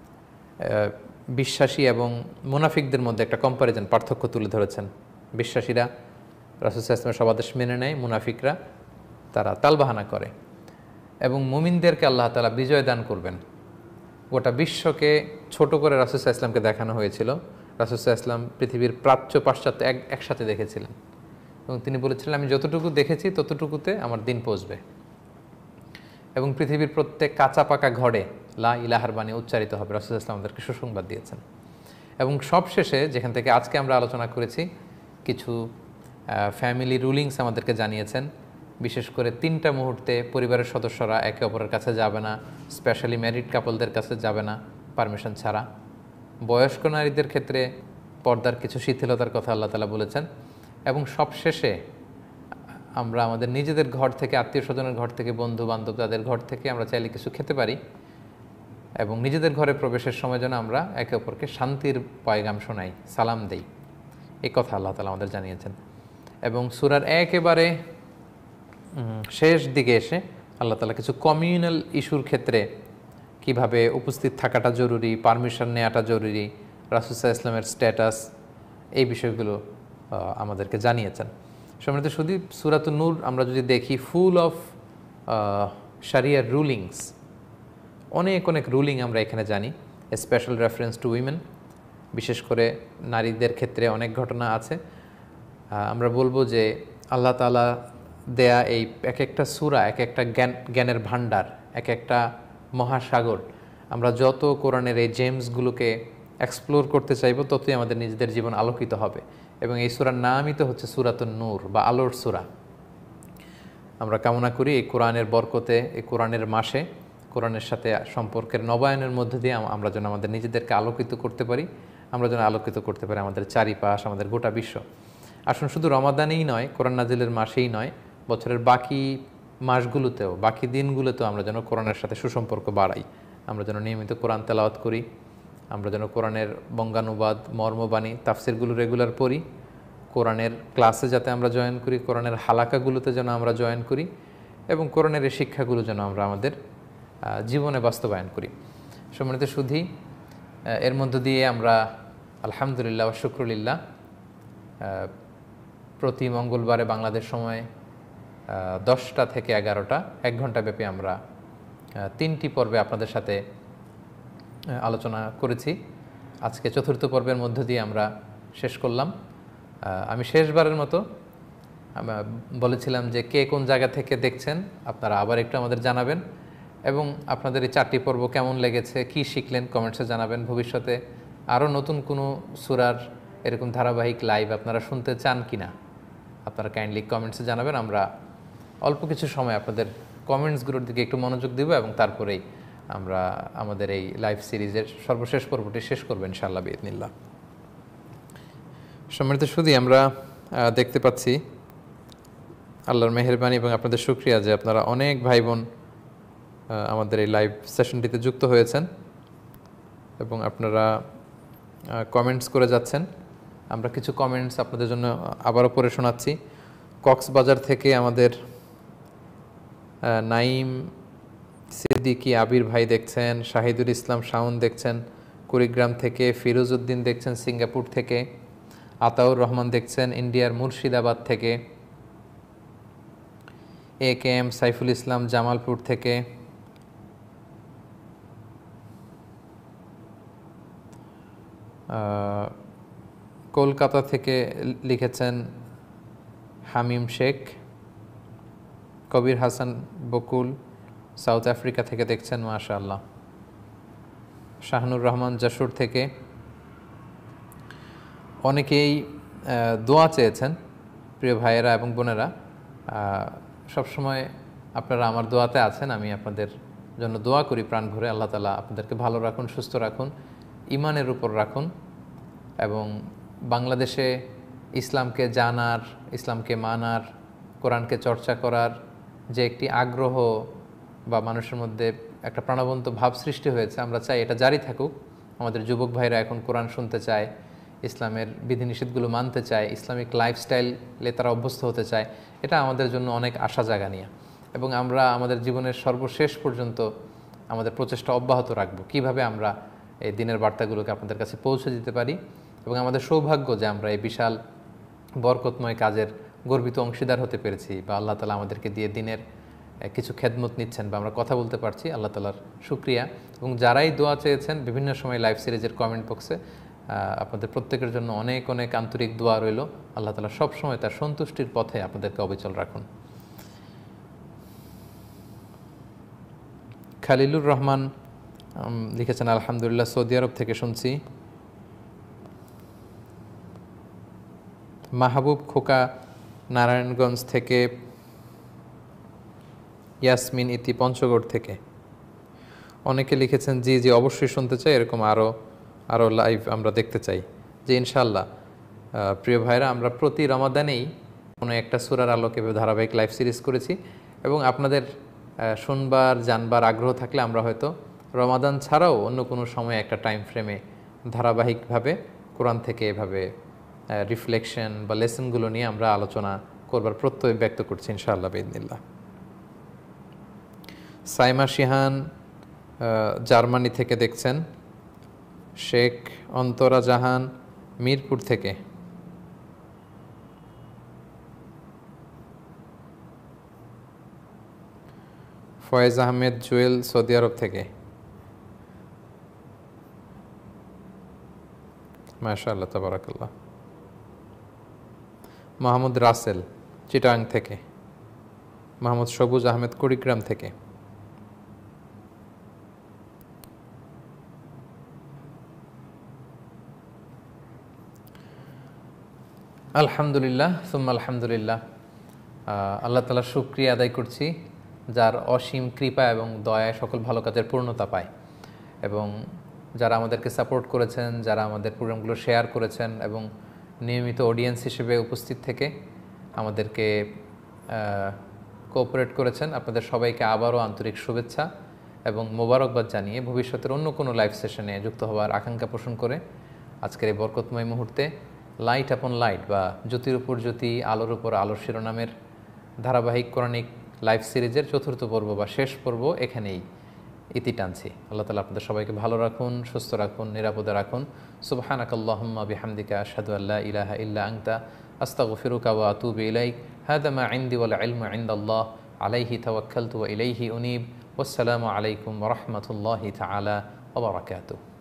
বিশ্বাসী এবং মুনাফিকদের মধ্যে একটা কম্প্যারিজন, পার্থক্য তুলে ধরেছেন। বিশ্বাসীরা রাসূল সাল্লাল্লাহু আলাইহি ওয়াসাল্লামের সব আদেশ মেনে নেয়, মুনাফিকরা তারা তালবাহানা করে। এবং মুমিনদেরকে আল্লাহ তাআলা বিজয় দান করবেন। গোটা বিশ্বকে ছোট করে রাসূল সাল্লাল্লাহু আলাইহি ওয়াসাল্লামকে দেখানো হয়েছিল। রাসূল সাল্লাল্লাহু আলাইহি ওয়াসাল্লাম পৃথিবীর প্রাচ্য পাশ্চাত্য একসাথে দেখেছিলেন, এবং তিনি বলেছিলেন, আমি যতটুকু দেখেছি ততটুকুতে আমার দিন পৌঁছবে। এবং পৃথিবীর প্রত্যেক কাঁচা পাকা ঘরে লা ইলাহার বাণী উচ্চারিত হবে, রাসূল সাল্লাল্লাহু আলাইহি ওয়াসাল্লাম আমাদেরকে সুসংবাদ দিয়েছেন। এবং সবশেষে, যেখান থেকে আজকে আমরা আলোচনা করেছি, কিছু ফ্যামিলি রুলিংস আমাদেরকে জানিয়েছেন। বিশেষ করে 3টা মুহূর্তে পরিবারের সদস্যরা একে অপরের কাছে যাবে না, স্পেশালি ম্যারিড কাপলদের কাছে যাবে না পারমিশন ছাড়া। বয়স্ক নারীদের ক্ষেত্রে পর্দার কিছু শিথিলতার কথা আল্লাহ তাআলা বলেছেন। এবং সবশেষে আমরা আমাদের নিজেদের ঘর থেকে, আত্মীয় স্বজনের ঘর থেকে, বন্ধু বান্ধব তাদের ঘর থেকে আমরা চাইলে কিছু খেতে পারি, এবং নিজেদের ঘরে প্রবেশের সময় যেন আমরা একে অপরকে শান্তির পয়গাম শোনাই, সালাম দেই, এই কথা আল্লাহ তাআলা আমাদের জানিয়েছেন। এবং সূরার একেবারে শেষ দিকে এসে আল্লাহ তাআলা কিছু কমিউনাল ইস্যুর ক্ষেত্রে কিভাবে উপস্থিত থাকাটা জরুরি, পারমিশন নেওয়াটা জরুরি, রাসূল সাল্লাল্লাহু আলাইহি ওয়াসাল্লামের স্ট্যাটাস, এই বিষয়গুলো আমাদেরকে জানিয়েছেন। সম্মানিত শুধু সূরাতুন নূর আমরা যদি দেখি, ফুল অফ শারিয়ার রুলিংস, অনেক অনেক রুলিং আমরা এখানে জানি। স্পেশাল রেফারেন্স টু উইমেন, বিশেষ করে নারীদের ক্ষেত্রে অনেক ঘটনা আছে। আমরা বলবো যে আল্লাহ তাআলা দেয়া এই এক একটা সূরা এক একটা জ্ঞানের ভাণ্ডার, এক একটা মহাসাগর। আমরা যত কোরআনের এই জেমসগুলোকে এক্সপ্লোর করতে চাইব ততই আমাদের নিজেদের জীবন আলোকিত হবে। এবং এই সূরার নামই তো হচ্ছে সূরাতুন নূর বা আলোর সূরা। আমরা কামনা করি এই কোরআনের বরকতে, এই কোরআনের মাসে কোরআনের সাথে সম্পর্কের নবায়নের মধ্য দিয়ে আমরা যেন আমাদের নিজেদেরকে আলোকিত করতে পারি, আমরা যেন আলোকিত করতে পারি আমাদের চারিপাশ, আমাদের গোটা বিশ্ব। আসুন, শুধু রমাদানেই নয়, কোরআন নাজিলের মাসেই নয়, বছরের বাকি মাসগুলোতেও, বাকি দিনগুলোতেও আমরা যেন কোরআনের সাথে সুসম্পর্ক বাড়াই। আমরা যেন নিয়মিত কোরআন তেলাওয়াত করি, আমরা যেন কোরআনের বঙ্গানুবাদ, মর্মবাণী, তাফসিরগুলো রেগুলার পড়ি, কোরআনের ক্লাসে যাতে আমরা জয়েন করি, কোরআনের হালাকাগুলোতে যেন আমরা জয়েন করি, এবং কোরআনের এই শিক্ষাগুলো যেন আমরা আমাদের জীবনে বাস্তবায়ন করি। সম্মানিত সুধী, এর মধ্য দিয়ে আমরা আলহামদুলিল্লাহ ওয়া শুকরুলিল্লাহ প্রতি মঙ্গলবারে বাংলাদেশ সময় 10টা থেকে 11টা 1 ঘন্টা ব্যাপী আমরা 3টি পর্বে আপনাদের সাথে আলোচনা করেছি। আজকে 4র্থ পর্বের মধ্য দিয়ে আমরা শেষ করলাম। আমি শেষবারের মতো বলেছিলাম যে কে কোন জায়গা থেকে দেখছেন আপনারা আবার একটু আমাদের জানাবেন, এবং আপনাদের এই 4টি পর্ব কেমন লেগেছে, কি শিখলেন কমেন্টসে জানাবেন। ভবিষ্যতে আরও নতুন কোনো সূরার এরকম ধারাবাহিক লাইভ আপনারা শুনতে চান কি না আপনারা কাইন্ডলি কমেন্টসে জানাবেন। আমরা অল্প কিছু সময় আপনাদের কমেন্টসগুলোর দিকে একটু মনোযোগ দেব, এবং তারপরেই আমরা আমাদের এই লাইভ সিরিজের সর্বশেষ পর্বটি শেষ করব ইনশাআল্লাহ বিইذনিল্লাহ। সম্মানিত সুধী, আমরা দেখতে পাচ্ছি আল্লাহর মেহেরবানি এবং আপনাদের শুকরিয়া যে আপনারা অনেক ভাই বোন আমাদের এই লাইভ সেশনটিতে যুক্ত হয়েছেন এবং আপনারা কমেন্টস করে যাচ্ছেন। আমরা কিছু কমেন্টস আপনাদের জন্য আবারও পড়ে শোনাচ্ছি। কক্সবাজার থেকে আমাদের নাইম সিদ্দিকী আবির ভাই দেখছেন, শাহিদুল ইসলাম শাওন দেখছেন কুড়িগ্রাম থেকে, ফিরোজ উদ্দিন দেখছেন সিঙ্গাপুর থেকে, আতাউর রহমান দেখছেন ইন্ডিয়ার মুর্শিদাবাদ থেকে, AKM সাইফুল ইসলাম জামালপুর থেকে, কলকাতা থেকে লিখেছেন হামিম শেখ, কবির হাসান বকুল সাউথ আফ্রিকা থেকে দেখছেন, মাশাআল্লাহ। শাহনুর রহমান যশোর থেকে। অনেকেই দোয়া চেয়েছেন, প্রিয় ভাইয়েরা এবং বোনেরা, সবসময় আপনারা আমার দোয়াতে আছেন। আমি আপনাদের জন্য দোয়া করি প্রাণ ভরে। আল্লাহ তাআলা আপনাদেরকে ভালো রাখুন, সুস্থ রাখুন, ইমানের উপর রাখুন, এবং বাংলাদেশে ইসলামকে জানার, ইসলামকে মানার, কোরআনকে চর্চা করার যে একটি আগ্রহ বা মানুষের মধ্যে একটা প্রাণবন্ত ভাব সৃষ্টি হয়েছে, আমরা চাই এটা জারি থাকুক। আমাদের যুবক ভাইরা এখন কোরআন শুনতে চায়, ইসলামের বিধিনিষেধগুলো মানতে চায়, ইসলামিক লাইফস্টাইলে তারা অভ্যস্ত হতে চায়। এটা আমাদের জন্য অনেক আশা জাগানিয়া, এবং আমরা আমাদের জীবনের সর্বশেষ পর্যন্ত আমাদের প্রচেষ্টা অব্যাহত রাখবো কীভাবে আমরা এই দিনের বার্তাগুলোকে আপনাদের কাছে পৌঁছে দিতে পারি। এবং আমাদের সৌভাগ্য যে আমরা এই বিশাল বরকতময় কাজের গর্বিত অংশীদার হতে পেরেছি, বা আল্লাহ তাআলা আমাদেরকে দিয়ে দিনের কিছু খেদমত নিচ্ছেন, বা আমরা কথা বলতে পারছি। আল্লাহ তাআলার শুকরিয়া। এবং যারাই দোয়া চেয়েছেন বিভিন্ন সময় লাইভ সিরিজের কমেন্ট বক্সে, আপনাদের প্রত্যেকের জন্য অনেক অনেক আন্তরিক দোয়া রইল। আল্লাহ তাআলা সবসময় তার সন্তুষ্টির পথে আপনাদেরকে অবিচল রাখুন। খালিলুর রহমান লিখেছেন, আলহামদুলিল্লাহ, সৌদি আরব থেকে শুনছি। মাহবুব খোকা নারায়ণগঞ্জ থেকে, ইয়াসমিন ইতি পঞ্চগড় থেকে অনেকে লিখেছেন জি জি অবশ্যই শুনতে চাই, এরকম আরও লাইভ আমরা দেখতে চাই। যে ইনশাআল্লাহ প্রিয় ভাইরা, আমরা প্রতি রমাদানেই কোনো একটা সূরার আলোকে ধারাবাহিক লাইভ সিরিজ করেছি, এবং আপনাদের শুনবার জানবার আগ্রহ থাকলে আমরা হয়তো রমাদান ছাড়াও অন্য কোনো সময় একটা টাইম ফ্রেমে ধারাবাহিকভাবে কোরআন থেকে এভাবে রিফ্লেকশন বা লেসনগুলো নিয়ে আমরা আলোচনা করবার প্রত্যয় ব্যক্ত করছি ইনশাআল্লাহ বিইذনিল্লাহ। সাইমা শিহান জার্মানি থেকে দেখছেন, শেখ অন্তরা জাহান মিরপুর থেকে, ফয়েজ আহমেদ জুয়েল সৌদি আরব থেকে, মাশাআল্লাহ, তাবারাকাল্লাহ। মাহমুদ রাসেল চিটাং থেকে, মাহমুদ সবুজ আহমেদ কুড়িগ্রাম থেকে, আলহামদুলিল্লাহ সুম্মা আলহামদুলিল্লাহ। আল্লাহ তাআলার শুকরিয়া আদায় করছি, যার অসীম কৃপা এবং দয়ায় সকল ভালো কাজের পূর্ণতা পায়। এবং যারা আমাদেরকে সাপোর্ট করেছেন, যারা আমাদের প্রোগ্রামগুলো শেয়ার করেছেন এবং নিয়মিত অডিয়েন্স হিসেবে উপস্থিত থেকে আমাদেরকে কোঅপারেট করেছেন, আপনাদের সবাইকে আবারও আন্তরিক শুভেচ্ছা এবং মোবারকবাদ জানিয়ে ভবিষ্যতের অন্য কোনো লাইভ সেশনে যুক্ত হওয়ার আকাঙ্ক্ষা পোষণ করে আজকের এই বরকতময় মুহূর্তে লাইট আপন লাইট বা জ্যোতির উপর জ্যোতি, আলোর উপর আলোর শিরোনামের ধারাবাহিক কোরআনিক লাইভ সিরিজের চতুর্থ পর্ব বা শেষ পর্ব এখানেই ইতি টানছি। আল্লাহ তাআলা আপনাদের সবাইকে ভালো রাখুন, সুস্থ রাখুন, নিরাপদে রাখুন। সুবহানাকাল্লাহুম্মা বিহামদিকা আশহাদু আল্লা ইলাহা ইল্লা আনতা আস্তাগফিরুকা ওয়া আতুবু ইলাইক। হাযা মা ইনদি ওয়াল ইলমু ইনদাল্লাহ আলাইহি তাওয়াক্কালতু ওয়া ইলাইহি উনীব। ওয়াসসালামু আলাইকুম ওয়া রাহমাতুল্লাহি তাআলা ওয়া বারাকাতুহু।